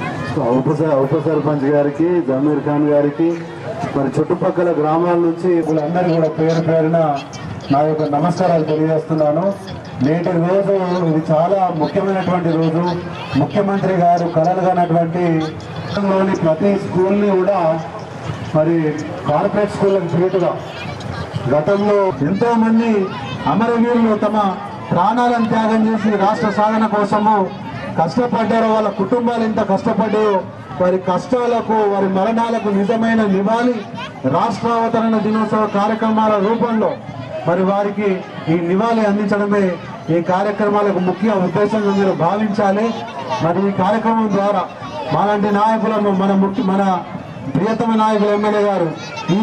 ఉప సర్పంచ్ గారికి, జమీర్ ఖాన్ గారికి, మరి చుట్టుపక్కల గ్రామాల నుంచి వీళ్ళందరికీ కూడా పేరు పేరున నా యొక్క నమస్కారాలు తెలియజేస్తున్నాను. నేటి రోజు ఇది చాలా ముఖ్యమైనటువంటి రోజు. ముఖ్యమంత్రి గారు కలలుగానటువంటి ప్రతి స్కూల్ని కూడా మరి కార్పొరేట్ స్కూళ్ళకి ధీటుగా గతంలో ఎంతో మంది అమరవీరులు తమ ప్రాణాలను త్యాగం చేసి రాష్ట్ర సాధన కోసము కష్టపడ్డారో, వాళ్ళ కుటుంబాలు ఎంత కష్టపడ్డారో, వారి కష్టాలకు వారి మరణాలకు నిజమైన నివాళి రాష్ట్రావతరణ దినోత్సవ కార్యక్రమాల రూపంలో మరి వారికి ఈ నివాళి అందించడమే ఈ కార్యక్రమాలకు ముఖ్య ఉద్దేశంగా మీరు భావించాలి. మరి ఈ కార్యక్రమం ద్వారా మాలాంటి నాయకులను మన ప్రియతమ నాయకులు ఎమ్మెల్యే గారు ఈ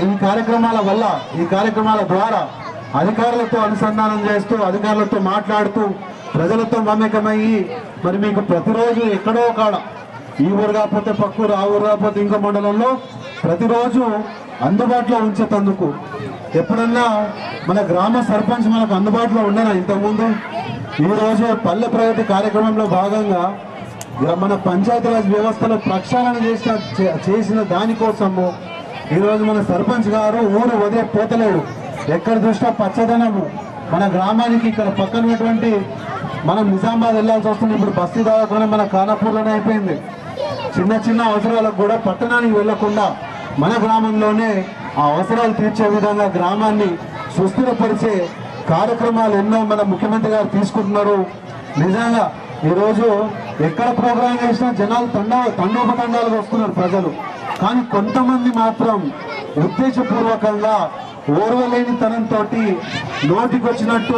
కార్యక్రమాల ద్వారా అధికారులతో అనుసంధానం చేస్తూ, అధికారులతో మాట్లాడుతూ, ప్రజలతో మమేకమయ్యి మరి మీకు ప్రతిరోజు ఎక్కడో కాడ ఈ ఊరు కాకపోతే పక్కూరు, ఆ ఊరు కాకపోతే ఇంకో మండలంలో ప్రతిరోజు అందుబాటులో ఉంచేందుకు ఎప్పుడన్నా మన గ్రామ సర్పంచ్ మనకు అందుబాటులో ఉండేనా ఇంతకుముందు? ఈరోజు పల్లె ప్రగతి కార్యక్రమంలో భాగంగా మన పంచాయతీరాజ్ వ్యవస్థలో ప్రక్షాళన చేసిన దానికోసము ఈరోజు మన సర్పంచ్ గారు ఊరు వదిలిపోతలేడు. ఎక్కడ చూసినా పచ్చదనము. మన గ్రామానికి ఇక్కడ పక్కన ఉన్నటువంటి మనం నిజామాబాద్ వెళ్ళాల్సి వస్తుంది. ఇప్పుడు బస్తీ దాకా మన ఖానాపూర్లోనే అయిపోయింది. చిన్న చిన్న అవసరాలకు కూడా పట్టణానికి వెళ్లకుండా మన గ్రామంలోనే ఆ అవసరాలు తీర్చే విధంగా గ్రామాన్ని సుస్థిరపరిచే కార్యక్రమాలు ఎన్నో మన ముఖ్యమంత్రి గారు తీసుకుంటున్నారు. నిజంగా ఈరోజు ఎక్కడ ప్రోగ్రాం చేసినా జనాలు తండోపతండాలుగా వస్తున్నారు ప్రజలు. కానీ కొంతమంది మాత్రం ఉద్దేశపూర్వకంగా ఓర్వలేని తనంతో నోటికి వచ్చినట్టు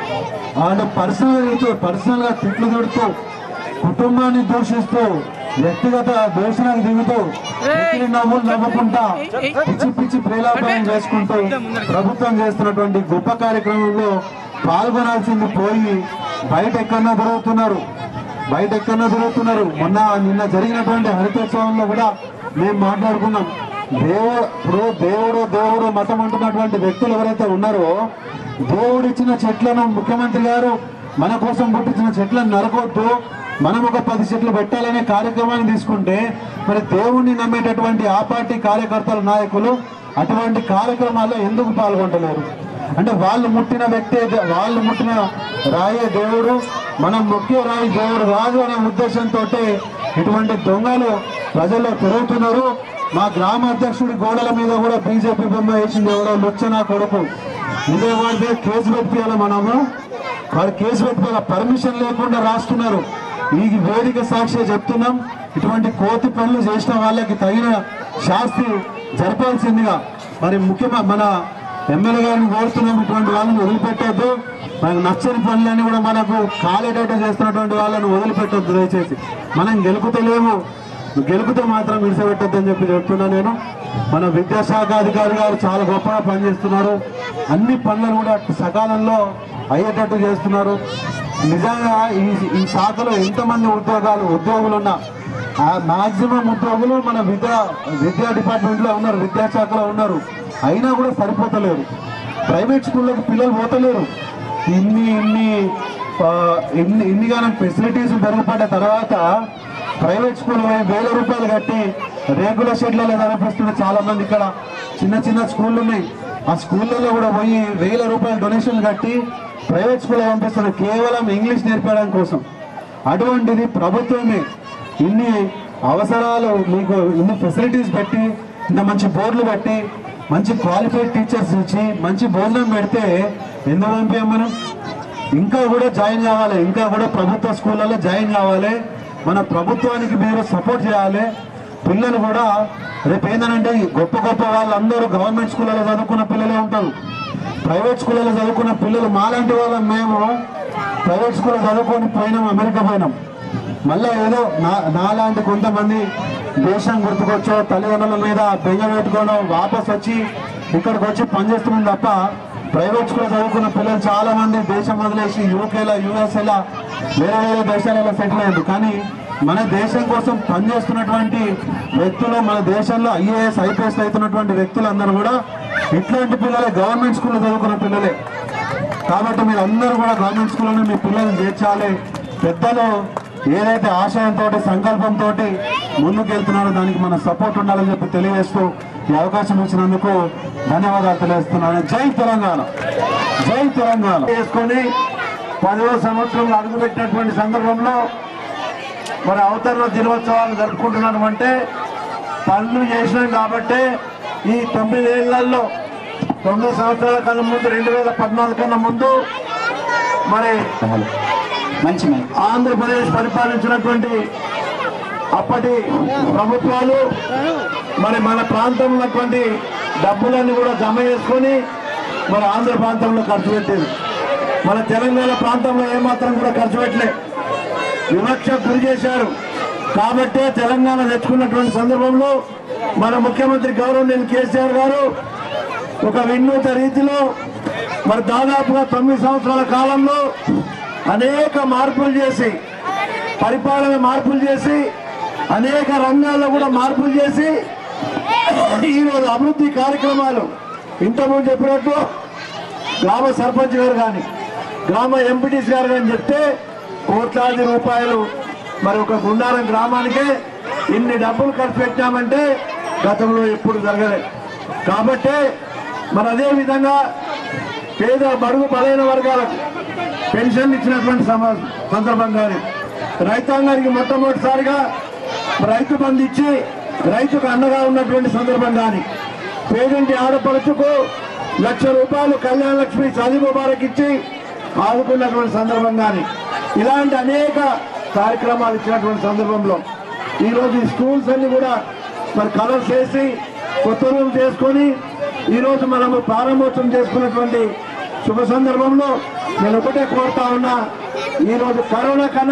పర్సనల్ గా తిట్లు తిడుతూ, కుటుంబాన్ని దూషిస్తూ, వ్యక్తిగత దూషణకు దిగుతూ, నవ్వులు నవ్వుకుంటా పిచ్చి పిచ్చి ప్రేలాపనం చేసుకుంటూ ప్రభుత్వం చేస్తున్నటువంటి గొప్ప కార్యక్రమంలో పాల్గొనాల్సింది పోయి బయట ఎక్కడన్నా దొరుకుతున్నారు. నిన్న జరిగినటువంటి హరితోత్సవంలో కూడా మేము మాట్లాడుకున్నాం. దేవుడు మతం అంటున్నటువంటి వ్యక్తులు ఎవరైతే ఉన్నారో, దేవుడిచ్చిన చెట్లను ముఖ్యమంత్రి గారు మన కోసం పుట్టించిన చెట్లను నరకొద్దు, మనం ఒక 10 చెట్లు పెట్టాలనే కార్యక్రమాన్ని తీసుకుంటే మరి దేవుణ్ణి నమ్మేటటువంటి ఆ పార్టీ కార్యకర్తల నాయకులు అటువంటి కార్యక్రమాల్లో ఎందుకు పాల్గొంటలేరు? అంటే వాళ్ళు ముట్టిన రాయే దేవుడు, మనం మొక్కే రాయి దేవుడు రాదు అనే ఉద్దేశంతో ఇటువంటి దొంగలు ప్రజల్లో పెరుగుతున్నారు. మా గ్రామ అధ్యక్షుడి గోడల మీద కూడా బీజేపీ బొమ్మ వేసింది ఎవరో లుచ్చనా కొడుకు. ఇదే వాడి కేసు పెట్టియాలి. వాడు కేసు పెట్టిన పర్మిషన్ లేకుండా రాస్తున్నారు. ఈ వేదిక సాక్షి చెప్తున్నాం, ఇటువంటి కోతి పనులు చేసిన వాళ్ళకి తగిన శాస్తి జరపాల్సిందిగా మరి ముఖ్యంగా మన ఎమ్మెల్యే గారిని కోరుతున్నాం. ఇటువంటి వాళ్ళని వదిలిపెట్టొద్దు. మనకు నచ్చని పనులన్నీ కూడా మనకు కాలేటట్టు చేస్తున్నటువంటి వాళ్ళని వదిలిపెట్టొద్దు. దయచేసి మనం గెలుపుతో మాత్రం విడిచిపెట్టొద్దని చెప్తున్నా నేను. మన విద్యాశాఖ అధికారి గారు చాలా గొప్పగా పనిచేస్తున్నారు. అన్ని పనులను కూడా సకాలంలో అయ్యేటట్టు చేస్తున్నారు. నిజంగా ఈ శాఖలో ఎంతమంది ఉద్యోగులు ఉన్నా మాక్సిమం ఉద్యోగులు మన విద్యా డిపార్ట్మెంట్లో ఉన్నారు, విద్యాశాఖలో ఉన్నారు. అయినా కూడా సరిపోతలేరు. ప్రైవేట్ స్కూళ్ళకి పిల్లలు పోతలేరు. ఇన్నిగానం ఫెసిలిటీస్ మెరుగుపడ్డ తర్వాత ప్రైవేట్ స్కూల్ 1000 రూపాయలు కట్టి రేగుల షెడ్లలో చదివిస్తున్న చాలా మంది. ఇక్కడ చిన్న స్కూళ్ళు ఉన్నాయి. ఆ స్కూళ్ళలో కూడా పోయి 1000 రూపాయలు డొనేషన్ కట్టి ప్రైవేట్ స్కూల్లో పంపిస్తున్నారు కేవలం ఇంగ్లీష్ నేర్పడం కోసం. అటువంటిది ప్రభుత్వమే ఇన్ని అవసరాలు మీకు ఇన్ని ఫెసిలిటీస్ పెట్టి, ఇంత మంచి బోర్డులు పెట్టి, మంచి క్వాలిఫైడ్ టీచర్స్ ఇచ్చి, మంచి భోజనం పెడితే ఎందుకు పంపాం మనం? ఇంకా కూడా జాయిన్ కావాలి, ఇంకా కూడా ప్రభుత్వ స్కూళ్ళలో జాయిన్ కావాలి. మన ప్రభుత్వానికి మీరు సపోర్ట్ చేయాలి. పిల్లలు కూడా రేపు ఏంటంటే గొప్ప వాళ్ళందరూ గవర్నమెంట్ స్కూళ్ళలో చదువుకున్న పిల్లలే ఉంటారు. ప్రైవేట్ స్కూళ్ళలో చదువుకున్న పిల్లలు మాలాంటి వాళ్ళం. మేము ప్రైవేట్ స్కూల్లో చదువుకొని పోయినాం, అమెరికా పోయినాం. మళ్ళీ ఏదో నాలాంటి కొంతమంది దేశం గుర్తుకొచ్చో తల్లిదండ్రుల మీద బెంగ పెట్టుకోవడం వాపస్ వచ్చి ఇక్కడికి వచ్చి పనిచేస్తున్నాం తప్ప ప్రైవేట్ స్కూల్ చదువుకున్న పిల్లలు చాలా మంది దేశం వదిలేసి యూకేలా యూఎస్ఏలా వేరే వేరే దేశాలలో సెటిల్ అయ్యారు. కానీ మన దేశం కోసం పనిచేస్తున్నటువంటి వ్యక్తులు, మన దేశంలో ఐఏఎస్ ఐపీఎస్ అవుతున్నటువంటి వ్యక్తులందరూ కూడా ఇట్లాంటి పిల్లలే, గవర్నమెంట్ స్కూల్లో చదువుకున్న పిల్లలే. కాబట్టి మీరు అందరూ కూడా గవర్నమెంట్ స్కూల్లోనే మీ పిల్లల్ని చేర్చాలి. పెద్దలు ఏదైతే ఆశయంతో సంకల్పంతో ముందుకు వెళ్తున్నారో దానికి మన సపోర్ట్ ఉండాలని చెప్పి తెలియజేస్తూ ఈ అవకాశం ఇచ్చినందుకు ధన్యవాదాలు తెలియజేస్తున్నాను. జై తెలంగాణ, జై తెలంగాణ. చేసుకొని 10వ సంవత్సరంలో అడుగుపెట్టినటువంటి సందర్భంలో మరి అవతరణ దినోత్సవాలు జరుపుకుంటున్నామంటే పనులు చేసినాం కాబట్టి ఈ 9 ఏళ్లలో 9 సంవత్సరాల కన్నా ముందు 2014 కన్నా ముందు మరి ఆంధ్రప్రదేశ్ పరిపాలించినటువంటి అప్పటి ప్రభుత్వాలు మరి మన ప్రాంతంలో ఉన్నటువంటి డబ్బులన్నీ కూడా జమ చేసుకొని మరి ఆంధ్ర ప్రాంతంలో ఖర్చు పెట్టేది. మన తెలంగాణ ప్రాంతంలో ఏమాత్రం కూడా ఖర్చు పెట్టలే, వివక్ష గురి చేశారు. కాబట్టే తెలంగాణ తెచ్చుకున్నటువంటి సందర్భంలో మన ముఖ్యమంత్రి గౌరవనీయులు కేసీఆర్ గారు ఒక వినూత రీతిలో మరి దాదాపుగా 9 సంవత్సరాల కాలంలో అనేక మార్పులు చేసి, పరిపాలన మార్పులు చేసి, అనేక రంగాల్లో కూడా మార్పులు చేసి ఈరోజు అభివృద్ధి కార్యక్రమాలు ఇంతకుముందు చెప్పినట్టు గ్రామ సర్పంచ్ గారు కానీ గ్రామ ఎంపీటీసీ గారు కానీ చెప్తే కోట్లాది రూపాయలు మరి ఒక గుండారం గ్రామానికే ఇన్ని డబ్బులు ఖర్చు పెట్టామంటే గతంలో ఎప్పుడు జరగలేదు. కాబట్టి మరి అదే విధంగా పేద బడుగు బలైన వర్గాలకు పెన్షన్ ఇచ్చినటువంటి సందర్భంగానే రైతాంగానికి మొట్టమొదటిసారిగా రైతు బంధు ఇచ్చి రైతుకు అండగా ఉన్నటువంటి సందర్భంగాని పేదింటి ఆడపడుచుకు ₹1,00,000 కళ్యాణ లక్ష్మి షాదీ ముబారక్ ఇచ్చి ఆదుకున్నటువంటి సందర్భంగాని ఇలాంటి అనేక కార్యక్రమాలు ఇచ్చినటువంటి సందర్భంలో ఈరోజు ఈ స్కూల్స్ అన్ని కూడా మరి కలర్స్ వేసి కొత్త రూమ్ చేసుకొని ఈరోజు మనము ప్రారంభోత్సవం చేసుకున్నటువంటి శుభ సందర్భంలో నేను ఒకటే కోరుతా ఉన్నా, ఈరోజు కరోనా కన్నా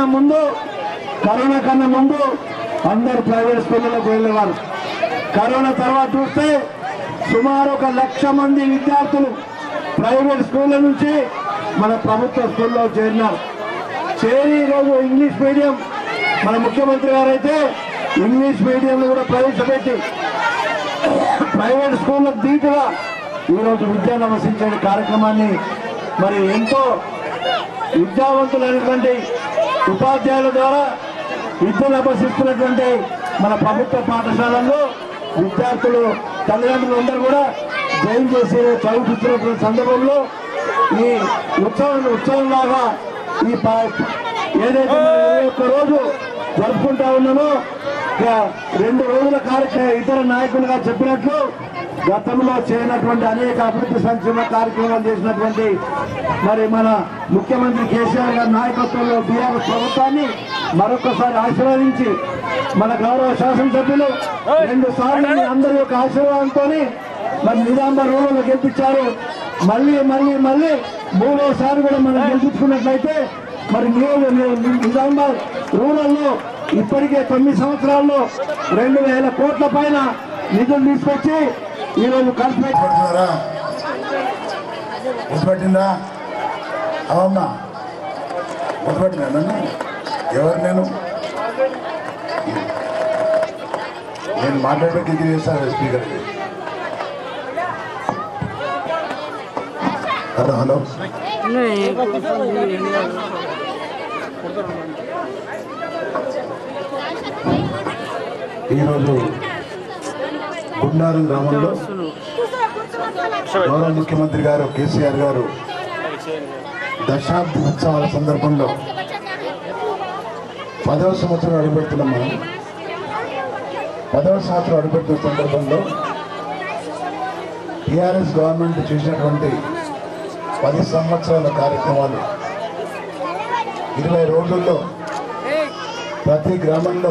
ముందు అందరు ప్రైవేట్ స్కూళ్ళలోకి వెళ్ళేవారు. కరోనా తర్వాత చూస్తే సుమారు 1,00,000 మంది విద్యార్థులు ప్రైవేట్ స్కూళ్ళ నుంచి మన ప్రభుత్వ స్కూల్లో చేరినారు. చేరి ఈరోజు ఇంగ్లీష్ మీడియం మన ముఖ్యమంత్రి గారైతే ఇంగ్లీష్ మీడియంలో కూడా ప్రవేశపెట్టి ప్రైవేట్ స్కూళ్ళకు ధీటుగా ఈరోజు విద్యను అభ్యసించే కార్యక్రమాన్ని మరి ఎంతో విద్యావంతులైనటువంటి ఉపాధ్యాయుల ద్వారా విద్యను అభ్యసిస్తున్నటువంటి మన ప్రభుత్వ పాఠశాలల్లో విద్యార్థులు తల్లిదండ్రులు అందరూ కూడా జైన్ చేసి చదువుతున్నటువంటి సందర్భంలో ఈ ఉత్సవంలాగా ఈ ఏదైతే 21 రోజు జరుపుకుంటా ఉన్నామో 2 రోజుల కార్యక్రమం ఇతర నాయకులుగా చెప్పినట్లు గతంలో చేయనటువంటి అనేక అభివృద్ధి సంక్షేమ కార్యక్రమాలు చేసినటువంటి మరి మన ముఖ్యమంత్రి కేసీఆర్ గారి నాయకత్వంలో బీఆర్ఎస్ ప్రభుత్వాన్ని మరొకసారి ఆశీర్వదించి మన గౌరవ శాసనసభ్యులు 2 సార్లు అందరి యొక్క ఆశీర్వాదంతో మరి నిజామాబాద్ రూరల్ గెలిపించారు. మళ్ళీ 3వసారి కూడా మనం గెలిపించుకున్నట్లయితే మరి నిజామాబాద్ రూరల్లో ఇప్పటికే 9 సంవత్సరాల్లో 2,000 కోట్ల పైన నిధులు తీసుకొచ్చి ఈరోజు ఖర్చు గుర్తుపట్టిందా అవమ్మా? గుర్తుపట్టినా నన్ను? ఎవరు నేను మాట్లాడడానికి ఇది చేస్తాను స్పీకర్. హలో ఈరోజు గుండారం గ్రామంలో గౌరవ ముఖ్యమంత్రి గారు కేసీఆర్ గారు దశాబ్ది ఉత్సవాల సందర్భంలో 10వ సంవత్సరం అడుగుపెడుతున్నాం. మనం 10వ సంవత్సరం అడుగుపెడుతున్న సందర్భంలో టీఆర్ఎస్ గవర్నమెంట్ చేసినటువంటి 10 సంవత్సరాల కార్యక్రమాలు 20 రోజుల్లో ప్రతి గ్రామంలో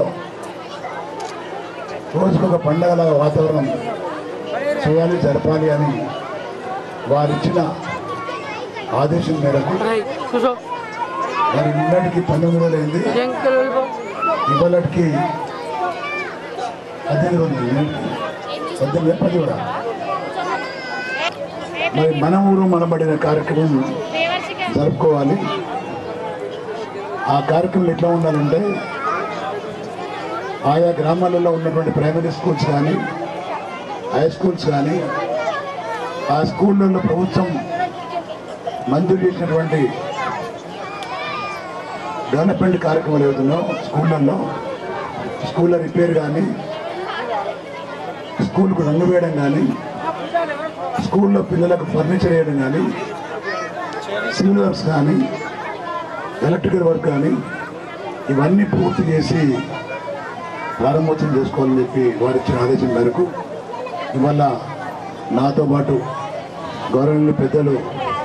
రోజుకొక పండగల వాతావరణం చేయాలి, జరపాలి అని వారిచ్చిన ఆదేశం మేరకు మరి నిన్నటికి 19 రోజులైంది. ఇవాళకి 18 కూడా మరి మన ఊరు మనబడిన కార్యక్రమం జరుపుకోవాలి. ఆ కార్యక్రమం ఎట్లా ఉండాలంటే ఆయా గ్రామాలలో ఉన్నటువంటి ప్రైమరీ స్కూల్స్ కానీ హై స్కూల్స్ కానీ ఆ స్కూళ్ళల్లో ప్రభుత్వం మంజూరు చేసినటువంటి డెవలప్మెంట్ కార్యక్రమాలు ఏదైనా స్కూళ్ళల్లో స్కూళ్ళ రిపేర్ కానీ స్కూల్కు రంగు వేయడం కానీ స్కూల్లో పిల్లలకు ఫర్నిచర్ వేయడం కానీ సివిల్ వర్క్స్ కానీ ఎలక్ట్రికల్ వర్క్ కానీ ఇవన్నీ పూర్తి చేసి ప్రారంభోత్సవం చేసుకోవాలని చెప్పి వారు ఇచ్చిన ఆదేశం మేరకు ఇవాళ నాతో పాటు గౌరవనీయులు పెద్దలు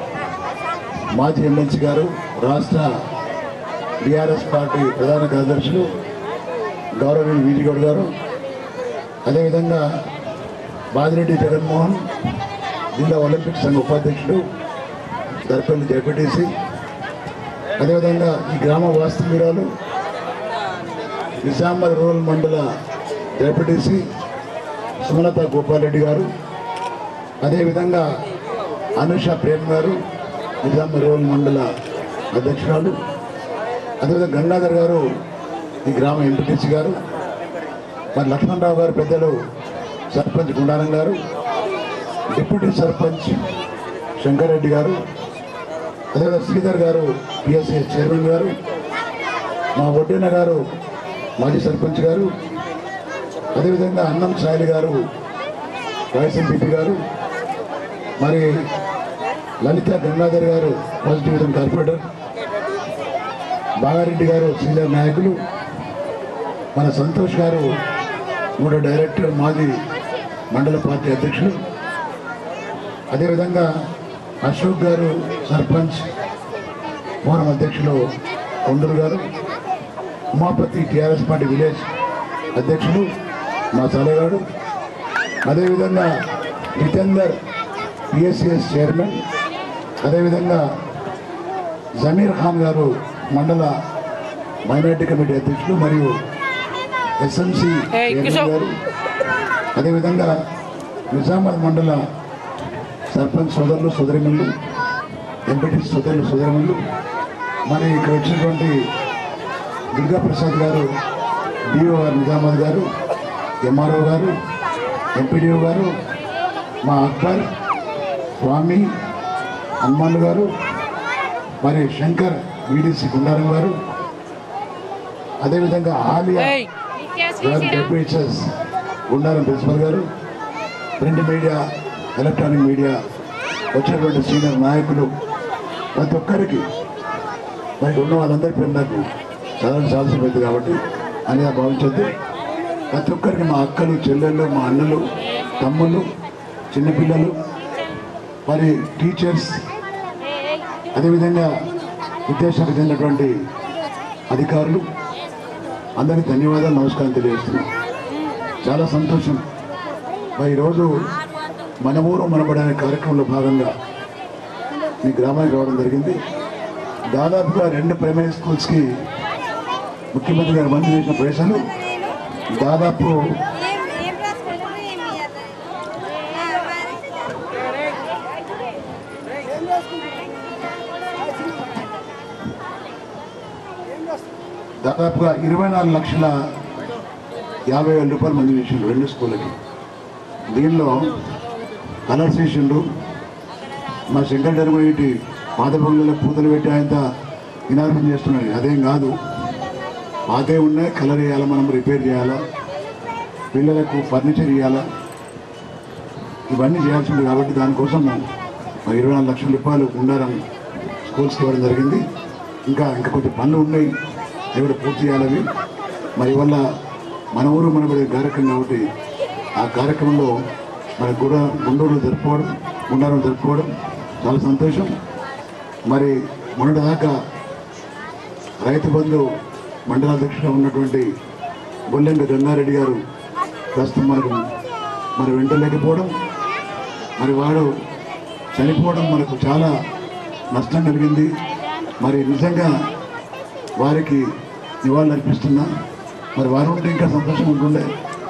మాజీ ఎమ్మెల్సీ గారు రాష్ట్ర టీఆర్ఎస్ పార్టీ ప్రధాన కార్యదర్శులు గౌరవనీయులు వీజీ గౌడ్ గారు, అదేవిధంగా బాదిరెడ్డి జగన్మోహన్ జిల్లా ఒలింపిక్ సంఘ ఉపాధ్యక్షుడు దర్పల్లి జెడ్పీటీసీ, అదేవిధంగా ఈ గ్రామ వాస్తవ్యురాలు నిజామాబాద్ రూరల్ మండల జెడ్పీటీసీ సుమలత గోపాల్ రెడ్డి గారు, అదేవిధంగా అనుష ప్రేమ్ గారు నిజామాబాద్ రూరల్ మండల అధ్యక్షురాలు, అదేవిధంగా గంగాధర్ గారు ఈ గ్రామ ఎంపీటీసీ గారు, మరి లక్ష్మణరావు గారు పెద్దలు సర్పంచ్ గుండారం గారు, డిప్యూటీ సర్పంచ్ శంకర్ రెడ్డి గారు, అదేవిధంగా శ్రీధర్ గారు పిఎస్సి చైర్మన్ గారు, మా ఒడ్డెన్న గారు మాజీ సర్పంచ్ గారు, అదేవిధంగా అన్నం సాయిలి గారు వైఎస్ ఎంపీపీ గారు, మరి లలిత గంగాధర్ గారు పాజిటివ్ డివిజన్ కార్పొరేటర్, బాగారెడ్డి గారు సీనియర్ నాయకులు, మన సంతోష్ గారు కూడా డైరెక్టర్ మాజీ మండల పార్టీ అధ్యక్షులు, అదేవిధంగా అశోక్ గారు సర్పంచ్ ఫోరం అధ్యక్షులు కొండూరు గారు, ఉమాపతి టీఆర్ఎస్ పార్టీ విలేజ్ అధ్యక్షులు మా సాలగాడు, అదేవిధంగా జితేందర్ పిఎస్సిఎస్ చైర్మన్, అదేవిధంగా జమీర్ ఖాన్ గారు మండల మైనార్టీ కమిటీ అధ్యక్షులు మరియు ఎస్ఎంసి చైర్మన్ గారు, అదేవిధంగా నిజామాబాద్ మండల సర్పంచ్ సోదరులు సోదరిమణులు, ఎంపీటీ సోదరులు సోదరిమణులు, మరి ఇక్కడ వచ్చినటువంటి దుర్గాప్రసాద్ గారు డిఓ గారు నిజామాబాద్ గారు, ఎంఆర్ఓ గారు, ఎంపీడీఓ గారు, మా అక్బర్ స్వామి హనుమాన్ గారు, మరి శంకర్ వీడీసీ గుండారం గారు, అదేవిధంగా Aliya garu WHS Gundaram principal garu, print media electronic media వచ్చినటువంటి సీనియర్ నాయకులు, ప్రతి ఒక్కరికి మరి ఉన్న వాళ్ళందరి పేరు నాకు చదవాల్సిపోయింది కాబట్టి అని భావించద్దు. ప్రతి ఒక్కరికి మా అక్కలు చెల్లెళ్ళు మా అన్నలు తమ్ముళ్ళు చిన్నపిల్లలు మరి టీచర్స్ అదేవిధంగా విద్యాశాఖకు చెందినటువంటి అధికారులు అందరికీ ధన్యవాదాలు నమస్కారం తెలియజేస్తున్నాం. చాలా సంతోషం. మరి ఈరోజు మన ఊరు మనబడే కార్యక్రమంలో భాగంగా మీ గ్రామానికి రావడం జరిగింది. దాదాపుగా 2 ప్రైమరీ స్కూల్స్కి ముఖ్యమంత్రి గారు మంజూరు చేసిన పైసలు దాదాపు దాదాపుగా 24,50,000 రూపాయలు మంజూరు చేసిండ్రు 2 స్కూళ్ళకి. దీనిలో కలర్ స్టేషన్లు మా శంకర్ డెరుగుటి పాత బంగ్లాలో పూతలు పెట్టి ఆయన ఇనార్పణ చేస్తున్నాడు. అదేం కాదు, పాతే ఉన్నాయి, కలర్ వేయాలా, మనం రిపేర్ చేయాలా, పిల్లలకు ఫర్నిచర్ ఇవ్వాలా, ఇవన్నీ చేయాల్సింది. కాబట్టి దానికోసం 24 లక్షల రూపాయలు ఉండాలని స్కూల్స్కి ఇవ్వడం జరిగింది. ఇంకా కొంచెం పనులు ఉన్నాయి, అవి కూడా పూర్తి చేయాలని. మరి వల్ల మన ఊరు మనబడే కార్యక్రమం కాబట్టి ఆ కార్యక్రమంలో మన గుండూరులో జరుపుకోవడం గుండారంలో జరుపుకోవడం చాలా సంతోషం. మరి మొన్నటిదాకా రైతు బంధు మండలాధ్యక్షుడిగా ఉన్నటువంటి బొల్లెంగ గంగారెడ్డి గారు ప్రస్తుతం మనకు మరి వెంట లేకపోవడం, మరి వాడు చనిపోవడం మనకు చాలా నష్టం కలిగింది. మరి నిజంగా వారికి నివాళులు అర్పిస్తున్నా. మరి వారు ఉంటే ఇంకా సంతోషం ఉంటుండే.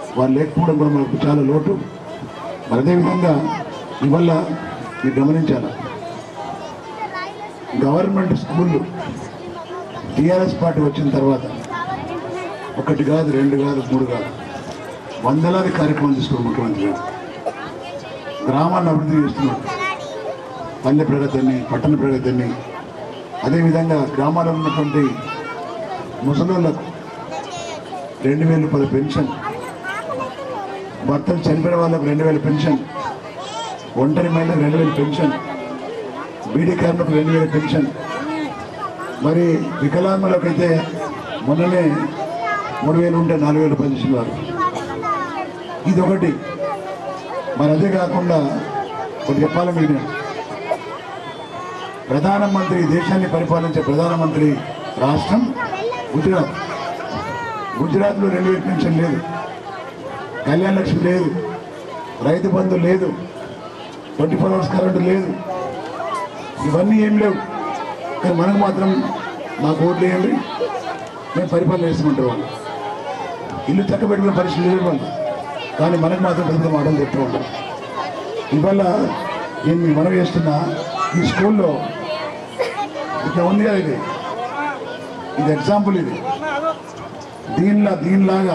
వాళ్ళు లేకపోవడం కూడా మనకు చాలా లోటు. మరి అదేవిధంగా ఇవల్ల మీరు గమనించాలి, గవర్నమెంట్ స్కూళ్ళు టీఆర్ఎస్ పార్టీ వచ్చిన తర్వాత ఒకటి కాదు, రెండు కాదు, మూడు కాదు, వందలాది కార్యక్రమాలు తీసుకుని ముఖ్యమంత్రి గారు గ్రామాన్ని అభివృద్ధి చేస్తున్నారు. పల్లె ప్రగతిని, పట్టణ ప్రగతిని, అదేవిధంగా గ్రామాల్లో ఉన్నటువంటి ముసలోళ్ళకు 2000 రూపాయల పెన్షన్, భర్తలు చనిపోయిన వాళ్ళకు 2000 పెన్షన్, ఒంటరి మహిళలకు 2000 పెన్షన్, బీడీ కార్మికులకు 2000 పెన్షన్, మరి వికలాంగులకైతే మొన్ననే 3000 ఉంటే 4000 రూపాయలు ఇస్తున్నారు. ఇది ఒకటి. మరి అదే కాకుండా ఒకటి చెప్పాలి, మీరు ప్రధానమంత్రి, దేశాన్ని పరిపాలించే ప్రధానమంత్రి రాష్ట్రం గుజరాత్. గుజరాత్లో 2000 పెన్షన్ లేదు, కళ్యాణ లక్ష్మి లేదు, రైతు బంధు లేదు, 24 అవర్స్ కరెంటు లేదు, ఇవన్నీ ఏం లేవు. కానీ మనకు మాత్రం మాకు ఓట్లు వేయండి, మేము పరిపాలన చేస్తామంటారు వాళ్ళు. ఇల్లు చక్కబెట్టుకునే పరిస్థితి లేదు వాళ్ళు, కానీ మనకు మాత్రం పెద్ద మాటలు చెప్తూ ఉంటాం. ఇవాళ నేను మీకు మనం చేస్తున్నా, ఈ స్కూల్లో ఇట్లా ఉంది కదా, ఇది ఎగ్జాంపుల్. ఇది దీనిలాగా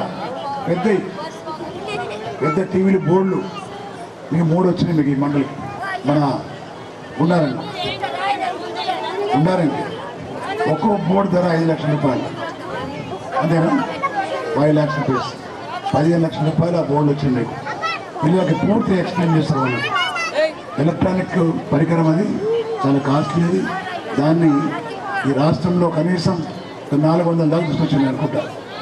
పెద్ద టీవీలు, బోర్డులు మీకు 3 వచ్చినాయి మీకు ఈ మండలికి. మన ఉండారండి ఒక్కో బోర్డు ధర 5 లక్షల రూపాయలు, అంతేనా? 5 lakhs రూపీస్, 15 లక్షల రూపాయలు ఆ బోర్డు వచ్చింది మీకు. పిల్లలకి పూర్తి ఎక్స్ప్లెయిన్ చేస్తారు వాళ్ళు. ఎలక్ట్రానిక్ పరికరం అది చాలా కాస్ట్లీ. అది దాన్ని ఈ రాష్ట్రంలో కనీసం 400 దాకా తీసుకొచ్చింది అనుకుంటా,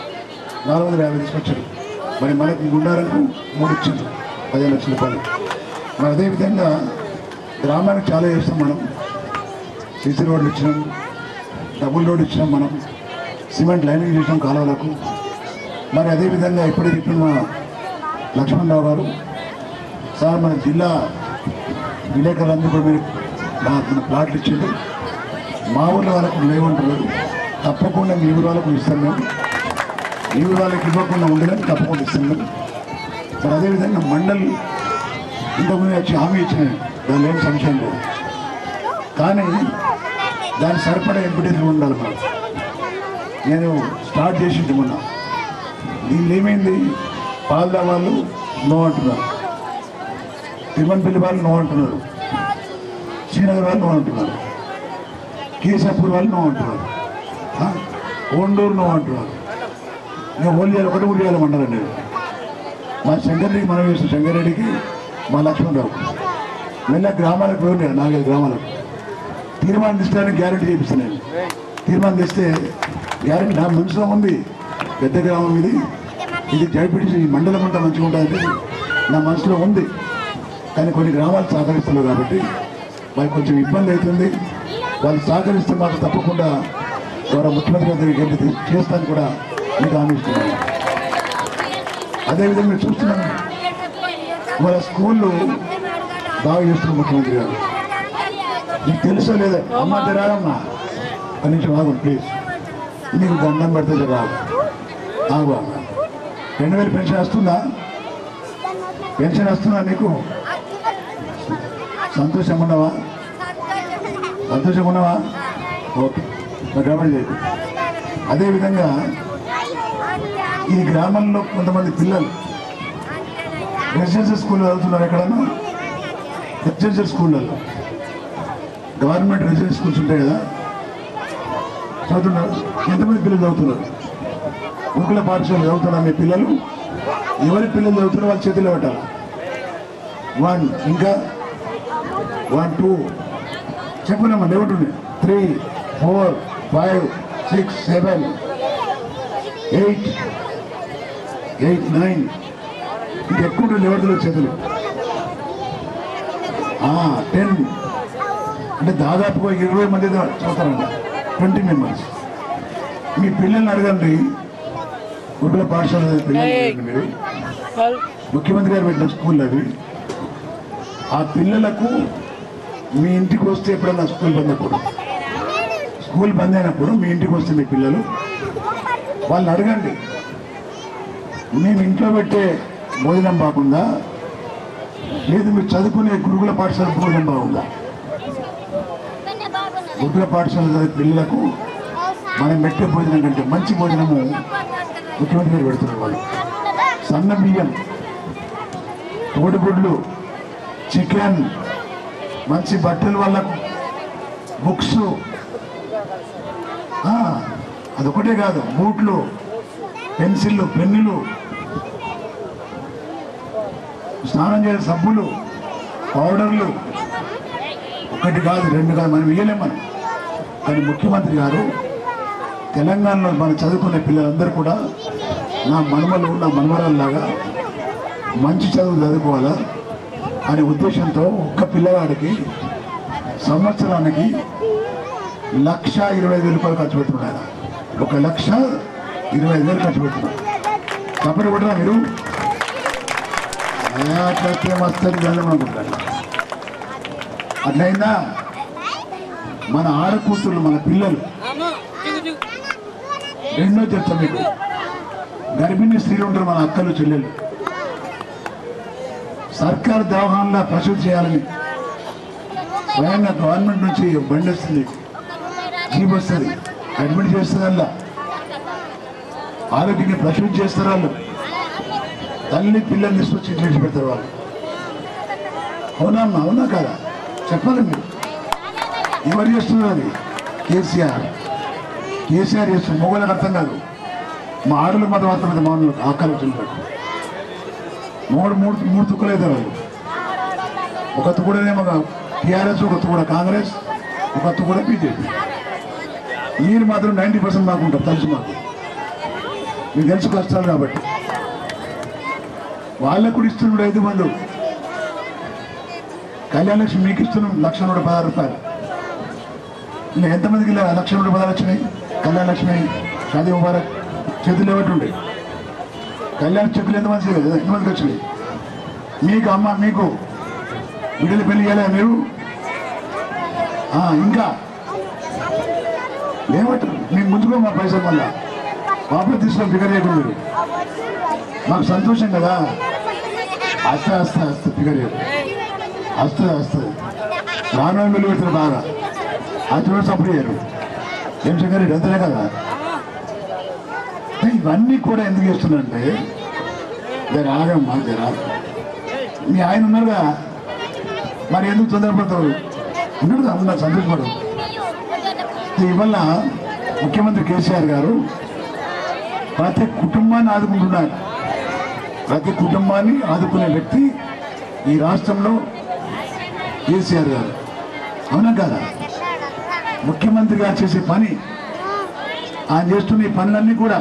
450 తీసుకొచ్చారు. మరి మనకి గుండారంకు 3 ఇచ్చింది, 15 లక్షల రూపాయలు. మరి అదేవిధంగా గ్రామానికి చాలా చేస్తాం మనం. సీసీ రోడ్లు ఇచ్చినాం, డబుల్ రోడ్ ఇచ్చినాం, మనం సిమెంట్ లైనింగ్ చేసినాం కాలువలకు. మరి అదేవిధంగా ఇప్పుడే చెప్పిన మా లక్ష్మణరావు గారు సార్, మన జిల్లా విలేకరులందరూ కూడా మీరు మన ప్లాట్లు ఇచ్చింది. మా ఊళ్ళో వాళ్ళకు లేవంటున్నారు, తప్పకుండా మీ ఊరు వాళ్ళకు ఇస్తాం మేము. మీ ఊరు వాళ్ళకి ఇవ్వకుండా ఉండదని తప్పకుండా ఇస్తాం మేము. మరి అదేవిధంగా మండలి ఇంతకుముందు వచ్చి హామీ ఇచ్చినాయి, దానిలో ఏం సంశయం లేదు. కానీ దాని సరిపడా ఎంపీటీలు ఉండాలి మనం. నేను స్టార్ట్ చేసింది మొన్న. దీనిలో ఏమైంది, పాల్దా వాళ్ళు నో అంటున్నారు, తిరుమలపల్లి వాళ్ళు నో అంటున్నారు, శ్రీనగర్ వాళ్ళు నో అంటున్నారు, కేశాపూర్ వాళ్ళు నో అంటున్నారు, ఓండూరు నో అంటున్నారు. ఇంకా ఓల్యాలు ఒకటి ఊరియాల మండలం. నేను మా శంకర్రెడ్డికి మనం చేసిన శంకర్రెడ్డికి, మా లక్ష్మణరావు వెళ్ళా గ్రామాలకు పోయి 4-5 గ్రామాలకు తీర్మానం తీసుకోవడానికి గ్యారెంటీ చేపిస్తున్నాను. తీర్మానం తెస్తే గ్యారెంటీ నా మనసులో ఉంది. పెద్ద గ్రామం ఇది జడ్పీటీసీ మండలం అంతా మంచిగా ఉంటుంది నా మనసులో ఉంది. కానీ కొన్ని గ్రామాలు సహకరిస్తున్నారు కాబట్టి వాళ్ళకి కొంచెం ఇబ్బంది అవుతుంది. వాళ్ళు సహకరిస్తే మాకు తప్పకుండా గౌరవ ముఖ్యమంత్రి దగ్గరికి చేస్తాను కూడా మీకు హామీ ఇస్తున్నాను. అదేవిధంగా మీరు చూస్తున్నాను, వాళ్ళ స్కూళ్ళు బాగా చేస్తున్నారు ముఖ్యమంత్రి గారు. నీకు తెలుసో లేదా అమ్మ రాదమ్మా, కొంచెం ఆగు ప్లీజ్, నీకు దండం పెడితే రాదు. ఆగు, 2000 పెన్షన్ వస్తుందా? పెన్షన్ వస్తుందా నీకు? సంతోషంగా ఉన్నావా? ఓకే, గమని చేయదు. అదేవిధంగా ఈ గ్రామంలో కొంతమంది పిల్లలు రెసిడెన్షియల్ స్కూల్లో చదువుతున్నారు. ఎక్కడన్నా రెసిడెన్షియల్ స్కూళ్ళల్లో, గవర్నమెంట్ రెసిడెన్షియల్ స్కూల్స్ ఉంటాయి కదా, చదువుతున్నారు. ఎంతమంది పిల్లలు చదువుతున్నారు? గురుకుల పాఠశాల చదువుతున్నారు మీ పిల్లలు? ఎవరి పిల్లలు చదువుతున్నారో వాళ్ళ చేతిలో పెట్టాలి. 1 ఇంకా 1 2 చెప్పనమ్మా, లేవుంటుంది. 3 4 5 6 7 8 9 ఇంకెక్కువ ఉంటుంది ఎవరిలో చేతులు. 10 అంటే దాదాపుగా 20 మంది చదువుతారండి, 20 మెంబర్స్. మీ పిల్లల్ని అడగండి, గురుకుల పాఠశాల పిల్లలు మీరు ముఖ్యమంత్రి గారు పెట్టిన స్కూల్ అవి. ఆ పిల్లలకు మీ ఇంటికి వస్తే ఎప్పుడన్నా స్కూల్ బంద్ అయినప్పుడు మీ ఇంటికి వస్తే మీ పిల్లలు వాళ్ళని అడగండి, మేము ఇంట్లో పెట్టే భోజనం బాగుందా, లేదు మీరు చదువుకునే గురుకుల పాఠశాల భోజనం బాగుందా? గురుకుల పాఠశాల చదివే పిల్లలకు మనం పెట్టే భోజనం కంటే మంచి భోజనము ముఖ్యమంత్రి గారు పెడుతున్నారు. వాళ్ళు సన్న బియ్యం, కోడిగుడ్లు, చికెన్, మంచి బట్టలు, వాళ్ళకు బుక్స్, అదొకటే కాదు, బూట్లు, పెన్సిళ్ళు, పెన్నులు, స్నానం చేసే సబ్బులు, పౌడర్లు, ఒకటి కాదు రెండు కాదు, మనం ఇయ్యలేం మనం. కానీ ముఖ్యమంత్రి గారు తెలంగాణలో మనం చదువుకునే పిల్లలందరూ కూడా నా మనమలు, నా మనమరాల్లాగా మంచి చదువు చదువుకోవాలా అనే ఉద్దేశంతో ఒక్క పిల్లవాడికి సంవత్సరానికి 1,20,000 రూపాయలు ఖర్చు పెడుతున్నాడు ఆయన. 1,20,000 ఖర్చు పెడుతున్నాడు. తప్పటి కూడా మీరు అట్లయితే మస్తు వెళ్ళం అనుకుంటారు. అట్లయిందా? మన ఆడకూతులు, మన పిల్లలు, రెండో చెప్తా మీకు, గర్భిణీ స్త్రీలు ఉంటారు, మన అక్కలు, చెల్లెలు, సర్కారు దవాఖానలో ప్రసూతి చేయాలని స్వయంగా గవర్నమెంట్ నుంచి బండి వస్తుంది, జీప్ వస్తుంది, అడ్మిట్ చేస్తారు, అలా ఆరోగ్యంగా ప్రసూతి చేస్తారు. వాళ్ళు తల్లి పిల్లల్ని తీసుకొచ్చి ఇంట్లో పెడతారు. వాళ్ళు అవునా అమ్మా, అవునా కాదా చెప్పాలి మీరు. ఎవరు చేస్తున్నారు? అది కేసీఆర్ చేస్తున్నారు. మొగలకు అర్థం కాదు, మా ఆడలు మతం అర్థమైతే మామూలు ఆకలి వచ్చినట్టు మూడు తుక్కలు అవుతారు వాళ్ళు. ఒక తుక్కడనేమో టీఆర్ఎస్, ఒక తుక్కడ కాంగ్రెస్, ఒక తుక్కడ బీజేపీ. మీరు మాత్రం 90% మాకుంటారు, తెలుసు మాకు, మీకు తెలుసు కష్టాలు కాబట్టి. వాళ్ళకు కూడా ఇస్తున్నాడు 5 మంది. కళ్యాణ లక్ష్మి మీకు ఇస్తున్నాం 1,16,000 రూపాయలు. ఇలా ఎంతమందికి 1,16,000 వచ్చినాయి? కళ్యాణ లక్ష్మి, షాదీ ముబారక్ చేతులు ఇవ్వట్టు ఉండే కళ్యాణ చెక్కులు ఎంతమందికి వచ్చినాయి? మీకు అమ్మ, మీకు బిడ్డలు పెళ్లి చేయలే మీరు? ఇంకా ఏమంటారు? మేము ముందుకో మా పైసలు వల్ల వాపస్ తీసుకొని ఫిగర్ చేయకుండా మీరు మాకు సంతోషం కదా. వస్తే ఫిగర్ వస్తుంది రాను వెళ్ళి పెడతారు బాగా. అది చూడ సపోర్ట్ చేయరు. ఏం శంకర్ రెడ్డి అంతనే కదా. ఇవన్నీ కూడా ఎందుకు చేస్తున్నారంటే ఆగమ్మా జరా, మీ ఆయన ఉన్నారుగా, మరి ఎందుకు తొందరపడతారు? ఉన్నాడు కదా, ఉన్నారు, సంతోషపడు. ఇవల్ల ముఖ్యమంత్రి కేసీఆర్ గారు ప్రతి కుటుంబాన్ని ఆదుకుంటున్నారు. ప్రతి కుటుంబాన్ని ఆదుకునే వ్యక్తి ఈ రాష్ట్రంలో కేసీఆర్ గారు. అవునా కదా? ముఖ్యమంత్రి గారు చేసే పని, ఆయన చేస్తున్న ఈ పనులన్నీ కూడా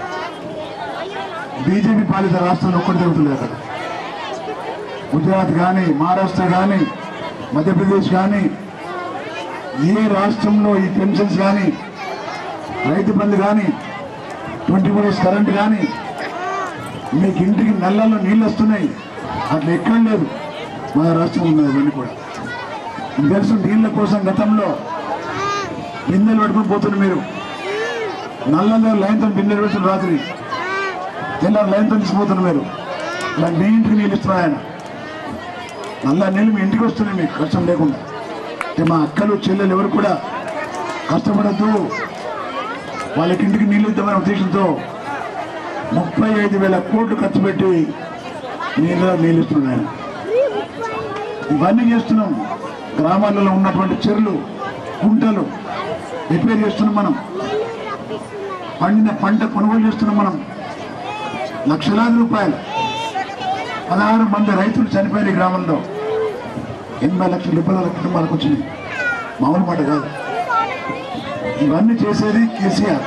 బీజేపీ పాలిత రాష్ట్రంలో ఒక్కటి జరుగుతుంది. అక్కడ గుజరాత్ కానీ, మహారాష్ట్ర కానీ, మధ్యప్రదేశ్ కానీ, ఏ రాష్ట్రంలో ఈ పెన్షన్స్ కానీ, రైతు బంధు కానీ, 24 hours కరెంట్ కానీ, మీకు ఇంటికి నల్లలో నీళ్ళు వస్తున్నాయి, అట్లా ఎక్కడ లేదు. మన రాష్ట్రం ఉన్నది. ఇవన్నీ కూడా తెలుసు. నీళ్ళ కోసం గతంలో బిందెలు పట్టుకుని పోతున్నారు మీరు. నల్లలో లైన్తో బిందెలు పెడుతున్నారు, రాత్రి తెల్లారు లైన్తో తీసుకుపోతున్నారు మీరు. ఇలా మీ ఇంటికి నీళ్ళు ఇస్తున్నారు ఆయన. నల్ల నీళ్ళు మీ ఇంటికి వస్తున్నాయి మీకు కష్టం లేకుండా. మా అక్కలు, చెల్లెలు ఎవరు కూడా కష్టపడద్దు, వాళ్ళకి ఇంటికి నీళ్ళు ఇద్దామనే ఉద్దేశంతో 35,000 కోట్లు ఖర్చు పెట్టి నీళ్ళు ఇస్తున్నాయి. ఇవన్నీ చేస్తున్నాం. గ్రామాలలో ఉన్నటువంటి చెరువులు, కుంటలు రిపేర్ చేస్తున్నాం. మనం పండిన పంట కొనుగోలు చేస్తున్నాం. మనం లక్షలాది రూపాయలు. 16 మంది రైతులు చనిపోయిన గ్రామంలో 80 లక్షల రూపాయల కుటుంబాలకు వచ్చింది. మామూలు మాట కాదు. ఇవన్నీ చేసేది కేసీఆర్.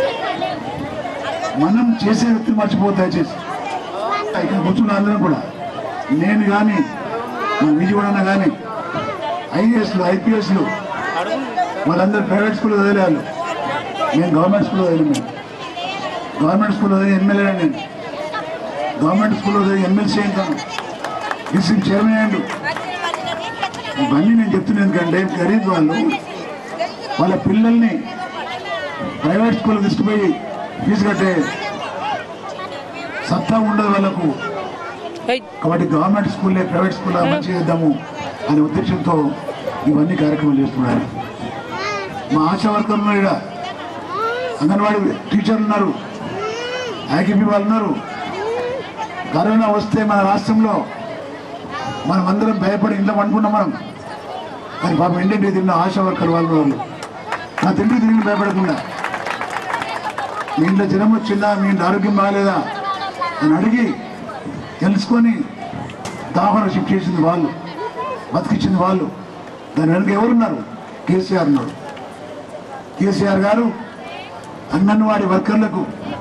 మనం చేసే వ్యక్తిని మర్చిపోతే దయచేసి. ఇక్కడ కూర్చున్న అందరం కూడా, నేను కానీ, మా విజయవాడ కానీ, ఐఏఎస్లు, ఐపీఎస్లు, వాళ్ళందరూ ప్రైవేట్ స్కూల్లో చదివేవాళ్ళు. నేను గవర్నమెంట్ స్కూల్లో చదివాను. గవర్నమెంట్ స్కూల్లో చదివి ఎమ్మెల్యే. నేను గవర్నమెంట్ స్కూల్లో చదివి ఎమ్మెల్సీ అయింటాను, డిస్ట్రిక్ట్ చైర్మన్ అయ్యాడు. ఇవన్నీ నేను చెప్తున్నాను ఎందుకంటే గరీబ్ వాళ్ళు వాళ్ళ పిల్లల్ని ప్రైవేట్ స్కూల్ తీసుకుపోయి ఫీజు కట్టే సత్తా ఎట్లా ఉండదు వాళ్ళకు. కాబట్టి గవర్నమెంట్ స్కూల్లే ప్రైవేట్ స్కూల్లో మంచి చేద్దాము అనే ఉద్దేశంతో ఇవన్నీ కార్యక్రమాలు చేస్తున్నారు. మా ఆశా వర్కర్లు ఉన్నారు, ఇక్కడ అంగన్వాడీ టీచర్లు ఉన్నారు, ఐకేపీ వాళ్ళు ఉన్నారు. కరోనా వస్తే మన రాష్ట్రంలో మనం అందరం భయపడి ఇంట్లో అనుకున్నాం మనం. కానీ పాపం ఇంటింటికి తిన్న ఆశా వర్కర్ వాళ్ళు నా తిండి తిరిగి భయపడకుండా మీ ఇంట్లో జ్వరం వచ్చిందా, మీ ఇంట్లో ఆరోగ్యం బాగాలేదా అని అడిగి తెలుసుకొని దాహన షిఫ్ట్ చేసింది వాళ్ళు, బతికిచ్చింది వాళ్ళు. దాని వెనుక ఎవరున్నారు? కేసీఆర్ ఉన్నారు. కేసీఆర్ గారు అంగన్వాడీ వర్కర్లకు,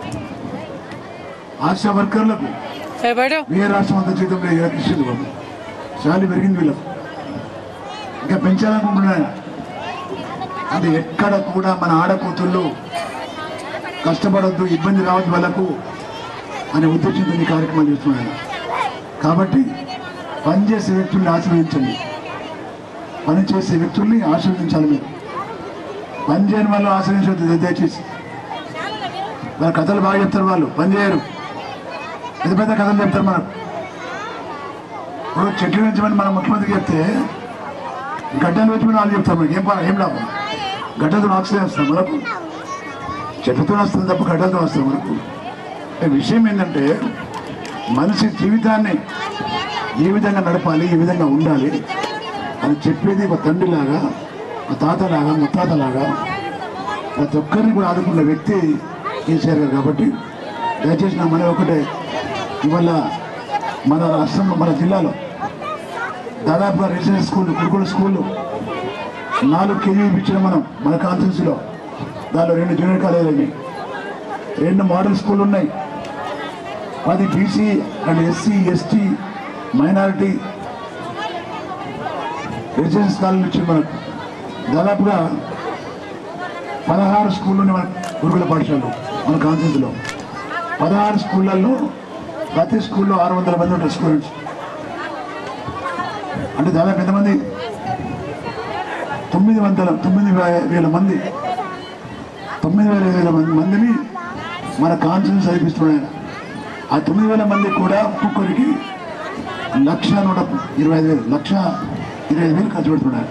ఆశా వర్కర్లకు ఏ రాష్ట్రం అంతా జీతం ఇచ్చింది బాబు. చాలా పెరిగింది వీళ్ళకు, ఇంకా పెంచాలనుకుంటున్నాను. అది ఎక్కడ కూడా మన ఆడకూతుళ్ళు కష్టపడద్దు, ఇబ్బంది రావద్దు వాళ్ళకు అనే ఉద్దేశంతో ఈ కార్యక్రమాలు చేస్తున్నాను. కాబట్టి పనిచేసే వ్యక్తుల్ని ఆశీర్వదించండి, పనిచేసే వ్యక్తుల్ని ఆశీర్వదించాలి. మీరు పని చేయని వాళ్ళు ఆశ్రయించవద్దు దయచేసి. వాళ్ళ కథలు బాగా చెప్తారు, వాళ్ళు పని చేయరు, పెద్ద పెద్ద కథలు చెప్తారు మనకు. ఇప్పుడు చెట్లు పెంచమని మన ముఖ్యమంత్రికి చెప్తే గడ్డలు పెంచమని వాళ్ళు చెప్తారు. మనకి ఏం లాభం? గడ్డలతో ఆక్సిజన్ వస్తాం మనకు, చెట్లతో వస్తుంది తప్ప గడ్డలతో వస్తాం మనకు. విషయం ఏంటంటే మనిషి జీవితాన్ని ఏ విధంగా నడపాలి, ఏ విధంగా ఉండాలి అని చెప్పేది ఒక తండ్రిలాగా, ఒక తాతలాగా, ముత్తాతలాగా ప్రతి ఒక్కరిని కూడా ఆదుకున్న వ్యక్తి కేసీఆర్ గారు. కాబట్టి దయచేసి నా మన ఒకటే, ఇవాళ మన రాష్ట్రంలో, మన జిల్లాలో దాదాపుగా రెసిడెన్షియల్ స్కూళ్ళు, గురుకుల స్కూళ్ళు 4 కేజీ ఇప్పించిన మనం మన కాన్స్టిట్యూన్సీలో. దానిలో 2 జూనియర్ కాలేజీలు ఉన్నాయి, 2 మోడల్ స్కూళ్ళు ఉన్నాయి, 10 BC and SC ST minority residential కాలేజీలు ఇచ్చి మనకు. దాదాపుగా 16 స్కూళ్ళు ఉన్నాయి మన గురుకుల పాఠశాలలు మన కాన్స్టిట్యూన్సీలో. 16 స్కూళ్ళల్లో ప్రతి స్కూల్లో 600 మంది ఉంటారు స్టూడెంట్స్. అంటే దాదాపు ఎంతమంది? 9,000 మంది, 9,000 మందిని మన కాన్స్టిట్యూన్సీ చదివిస్తున్నాయి. ఆ 9,000 మంది కూడా ఒక్కొక్కరికి 1,125,000 1,25,000 ఖర్చు పెడుతున్నారు.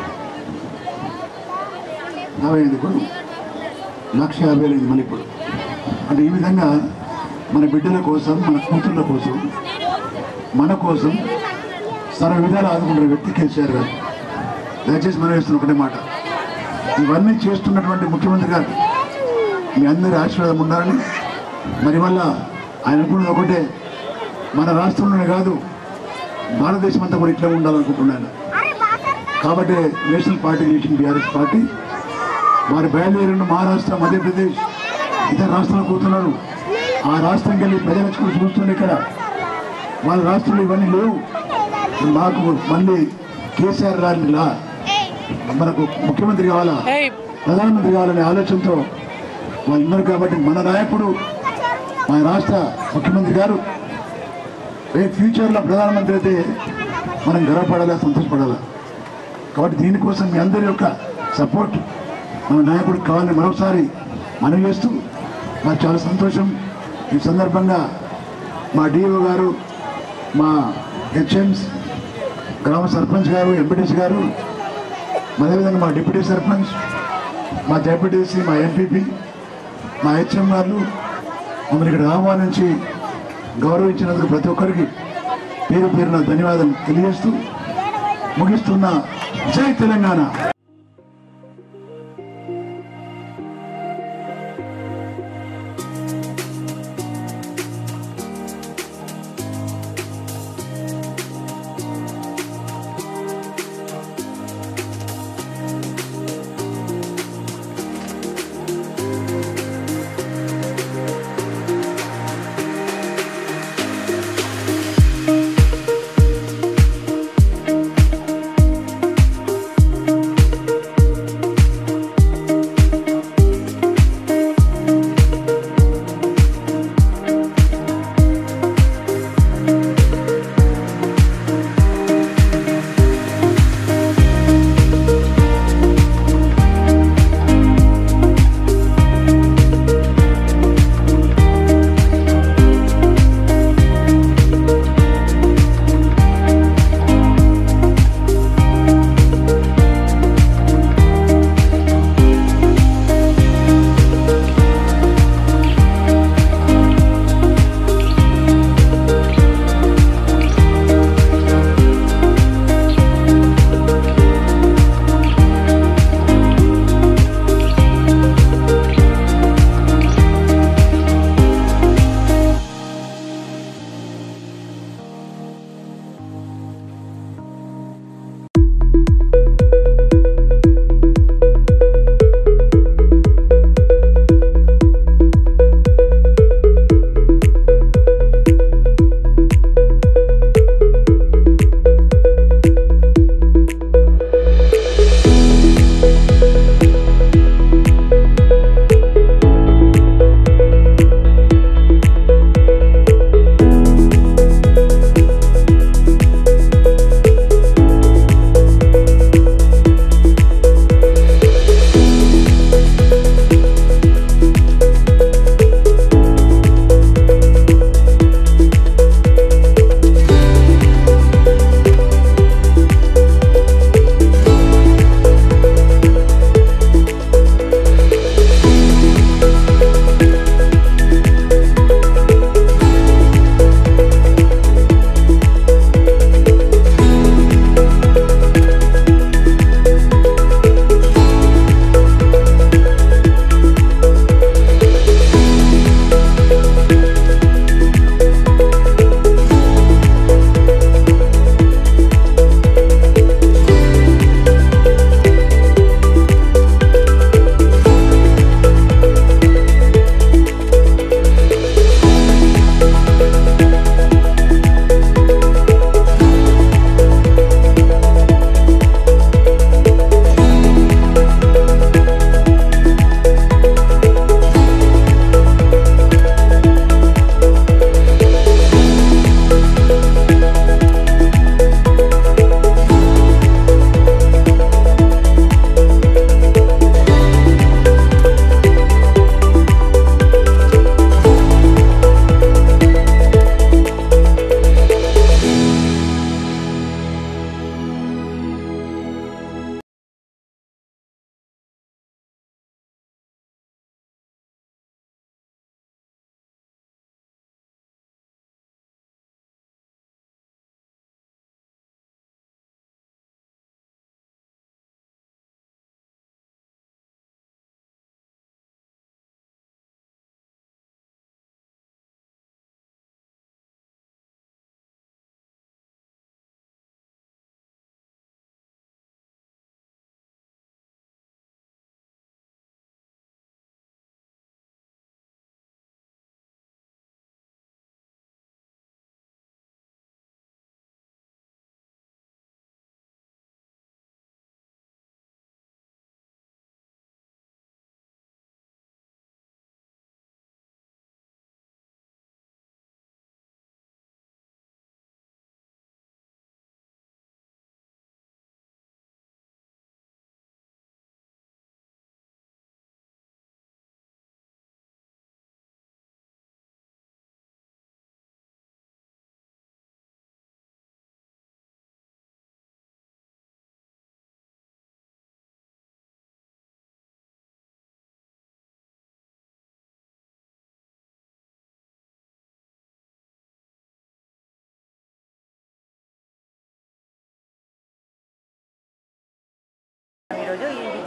45 కూడా 1,50,000 మళ్ళీ ఇప్పుడు. అంటే ఈ విధంగా మన బిడ్డల కోసం, మన కూతుళ్ళ కోసం, మన కోసం సర్వ విధాలు ఆదుకుంటున్న వ్యక్తి కేసీఆర్ గారు. దయచేసి మనం వేస్తున్న ఒకటే మాట, ఇవన్నీ చేస్తున్నటువంటి ముఖ్యమంత్రి గారు మీ అందరి ఆశీర్వాదం ఉండాలని. మరి వల్ల ఆయన అనుకున్నది ఒకటే, మన రాష్ట్రంలోనే కాదు భారతదేశం అంతా కూడా ఇట్లా ఉండాలనుకుంటున్నాను. కాబట్టి నేషనల్ పార్టీ చేసిన బీఆర్ఎస్ పార్టీ వారి బయలుదేరిన మహారాష్ట్ర, మధ్యప్రదేశ్, ఇతర రాష్ట్రాలకు పోతున్నారు. ఆ రాష్ట్రంకి వెళ్ళి ప్రజలకు చూస్తుండే ఇక్కడ వాళ్ళ రాష్ట్రంలో ఇవన్నీ లేవు. మాకు మళ్ళీ కేసీఆర్ గారిలా మనకు ముఖ్యమంత్రి కావాలా, ప్రధానమంత్రి కావాలనే ఆలోచనతో వాళ్ళు ఉన్నారు. కాబట్టి మన నాయకుడు, మన రాష్ట్ర ముఖ్యమంత్రి గారు రేపు ఫ్యూచర్లో ప్రధానమంత్రి అయితే మనం గర్వపడాలా, సంతోషపడాలా. కాబట్టి దీనికోసం మీ అందరి యొక్క సపోర్ట్ మన నాయకుడికి కావాలని మరోసారి మనవి చేస్తూ నాకు చాలా సంతోషం. ఈ సందర్భంగా మా డిఓ గారు, మా హెచ్ఎంస్, గ్రామ సర్పంచ్ గారు, ఎంపీటీసీ గారు, అదేవిధంగా మా డిప్యూటీ సర్పంచ్, మా జెడ్పీటీసీ, మా ఎంపీపీ, మా హెచ్ఎం గారు మమ్మల్ని ఇక్కడ ఆహ్వానించి గౌరవించినందుకు ప్రతి ఒక్కరికి పేరు పేరున ధన్యవాదాలు తెలియజేస్తూ ముగిస్తున్న. జై తెలంగాణ.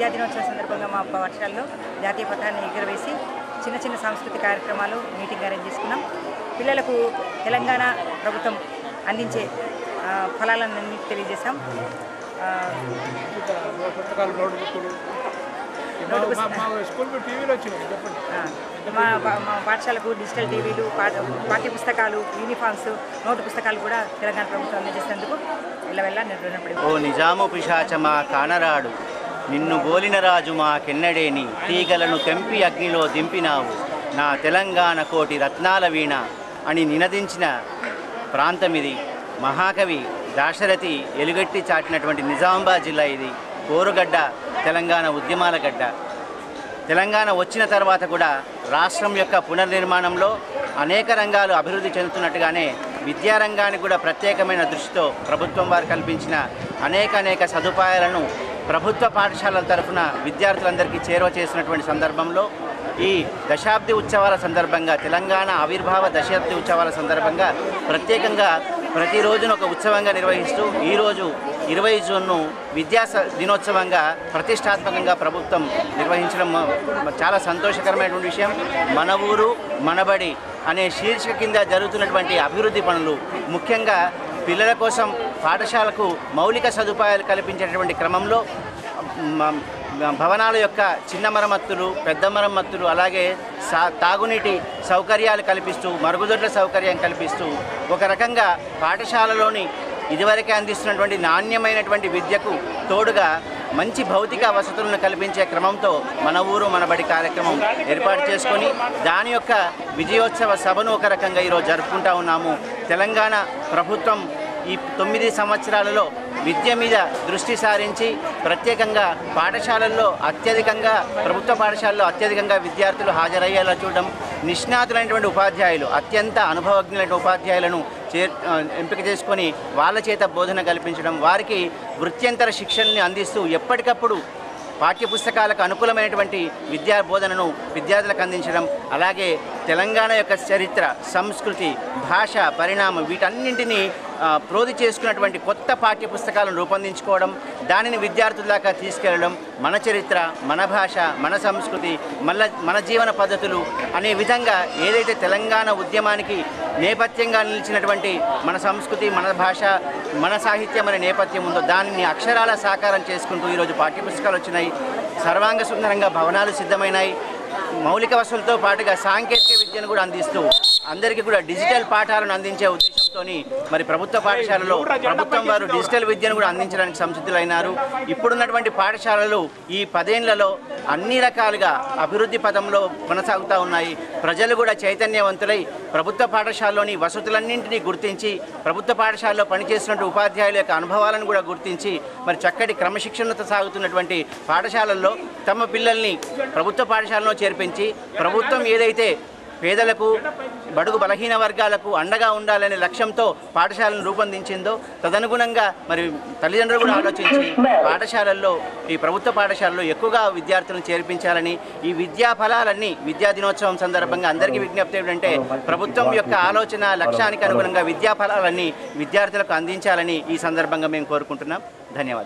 విద్యా దినోత్సవం సందర్భంగా మా పాఠశాలలో జాతీయ పతాకాన్ని ఎగురవేసి చిన్న చిన్న సాంస్కృతిక కార్యక్రమాలు మీటింగ్ అరేంజ్ చేసుకున్నాం. పిల్లలకు తెలంగాణ ప్రభుత్వం అందించే ఫలాలన్నీ తెలియజేశాం. మా పాఠశాలకు డిజిటల్ టీవీలు, పాఠ్య పుస్తకాలు, యూనిఫామ్స్, నోటు పుస్తకాలు కూడా తెలంగాణ ప్రభుత్వం అందజేసేందుకు వెళ్ళవెళ్ళ నిర్వహించబడి. ఓ నిజాము పిశాచమా కానరాడు, నిన్ను బోలిన రాజు మా కెన్నడేని, తీగలను తెంపి అగ్నిలో దింపినావు, నా తెలంగాణ కోటి రత్నాల వీణ అని నినదించిన ప్రాంతం ఇది. మహాకవి దాశరథి ఎలుగెట్టి చాటినటువంటి నిజామాబాద్ జిల్లా ఇది. కోరుగడ్డ, తెలంగాణ ఉద్యమాల గడ్డ. తెలంగాణ వచ్చిన తర్వాత కూడా రాష్ట్రం యొక్క పునర్నిర్మాణంలో అనేక రంగాలు అభివృద్ధి చెందుతున్నట్టుగానే విద్యారంగానికి కూడా ప్రత్యేకమైన దృష్టితో ప్రభుత్వం వారు కల్పించిన అనేక సదుపాయాలను ప్రభుత్వ పాఠశాలల తరఫున విద్యార్థులందరికీ చేరువ చేసినటువంటి సందర్భంలో ఈ దశాబ్ది ఉత్సవాల సందర్భంగా, తెలంగాణ ఆవిర్భావ దశాబ్ది ఉత్సవాల సందర్భంగా ప్రత్యేకంగా ప్రతిరోజును ఒక ఉత్సవంగా నిర్వహిస్తూ ఈరోజు 20 జూన్ను విద్యా దినోత్సవంగా ప్రతిష్టాత్మకంగా ప్రభుత్వం నిర్వహించడం చాలా సంతోషకరమైనటువంటి విషయం. మన ఊరు మనబడి అనే శీర్షిక కింద జరుగుతున్నటువంటి అభివృద్ధి పనులు, ముఖ్యంగా పిల్లల కోసం పాఠశాలకు మౌలిక సదుపాయాలు కల్పించేటటువంటి క్రమంలో భవనాల యొక్క చిన్న మరమ్మతులు, పెద్ద మరమ్మతులు, అలాగే తాగునీటి సౌకర్యాలు కల్పిస్తూ, మరుగుదొడ్ల సౌకర్యం కల్పిస్తూ ఒక రకంగా పాఠశాలలోని ఇదివరకే అందిస్తున్నటువంటి నాణ్యమైనటువంటి విద్యకు తోడుగా మంచి భౌతిక వసతులను కల్పించే క్రమంతో మన ఊరు మనబడి కార్యక్రమం ఏర్పాటు చేసుకొని దాని యొక్క విజయోత్సవ సభను ఒక రకంగా ఈరోజు జరుపుకుంటా ఉన్నాము. తెలంగాణ ప్రభుత్వం ఈ 9 సంవత్సరాలలో విద్య మీద దృష్టి సారించి ప్రత్యేకంగా పాఠశాలల్లో అత్యధికంగా, ప్రభుత్వ పాఠశాలలో అత్యధికంగా విద్యార్థులు హాజరయ్యేలా చూడడం, నిష్ణాతులైనటువంటి ఉపాధ్యాయులు, అత్యంత అనుభవజ్ఞులైన ఉపాధ్యాయులను ఎంపిక చేసుకొని వాళ్ళ చేత బోధన కల్పించడం, వారికి వృత్యంతర శిక్షణని అందిస్తూ ఎప్పటికప్పుడు పాఠ్యపుస్తకాలకు అనుకూలమైనటువంటి విద్యా బోధనను విద్యార్థులకు అందించడం, అలాగే తెలంగాణ యొక్క చరిత్ర, సంస్కృతి, భాష, పరిణామం వీటన్నింటినీ ప్రోధి చేసుకున్నటువంటి కొత్త పాఠ్యపుస్తకాలను రూపొందించుకోవడం, దానిని విద్యార్థుల దాకా తీసుకెళ్లడం, మన చరిత్ర, మన భాష, మన సంస్కృతి, మన జీవన పద్ధతులు అనే విధంగా ఏదైతే తెలంగాణ ఉద్యమానికి నేపథ్యంగా నిలిచినటువంటి మన సంస్కృతి, మన భాష, మన సాహిత్యం అనే నేపథ్యం ఉందో దానిని అక్షరాల సాకారం చేసుకుంటూ ఈరోజు పాఠ్యపుస్తకాలు వచ్చినాయి. సర్వాంగ సుందరంగా భవనాలు సిద్ధమైనాయి. మౌలిక వసతులతో పాటుగా సాంకేతిక విద్యను కూడా అందిస్తూ అందరికీ కూడా డిజిటల్ పాఠాలను అందించే ఉద్దేశంతో మరి ప్రభుత్వ పాఠశాలలో ప్రభుత్వం వారు డిజిటల్ విద్యను కూడా అందించడానికి సంసిద్ధులైనారు. ఇప్పుడున్నటువంటి పాఠశాలలు ఈ 10 ఏళ్లలో అన్ని రకాలుగా అభివృద్ధి పదంలో కొనసాగుతూ ఉన్నాయి. ప్రజలు కూడా చైతన్యవంతులై ప్రభుత్వ పాఠశాలలోని వసతులన్నింటినీ గుర్తించి, ప్రభుత్వ పాఠశాలలో పనిచేస్తున్న ఉపాధ్యాయుల యొక్క అనుభవాలను కూడా గుర్తించి మరి చక్కటి క్రమశిక్షణతో సాగుతున్నటువంటి పాఠశాలల్లో తమ పిల్లల్ని ప్రభుత్వ పాఠశాలలో చేర్పించి ప్రభుత్వం ఏదైతే పేదలకు, బడుగు బలహీన వర్గాలకు అండగా ఉండాలనే లక్ష్యంతో పాఠశాలను రూపొందించిందో తదనుగుణంగా మరి తల్లిదండ్రులు కూడా ఆలోచించి పాఠశాలల్లో, ఈ ప్రభుత్వ పాఠశాలలో ఎక్కువగా విద్యార్థులను చేర్పించాలని, ఈ విద్యా ఫలాలన్నీ విద్యా దినోత్సవం సందర్భంగా అందరికీ విజ్ఞప్తి ఏమిటంటే ప్రభుత్వం యొక్క ఆలోచన లక్ష్యానికి అనుగుణంగా విద్యా ఫలాలన్నీ విద్యార్థులకు అందించాలని ఈ సందర్భంగా మేము కోరుకుంటున్నాం. ధన్యవాదాలు.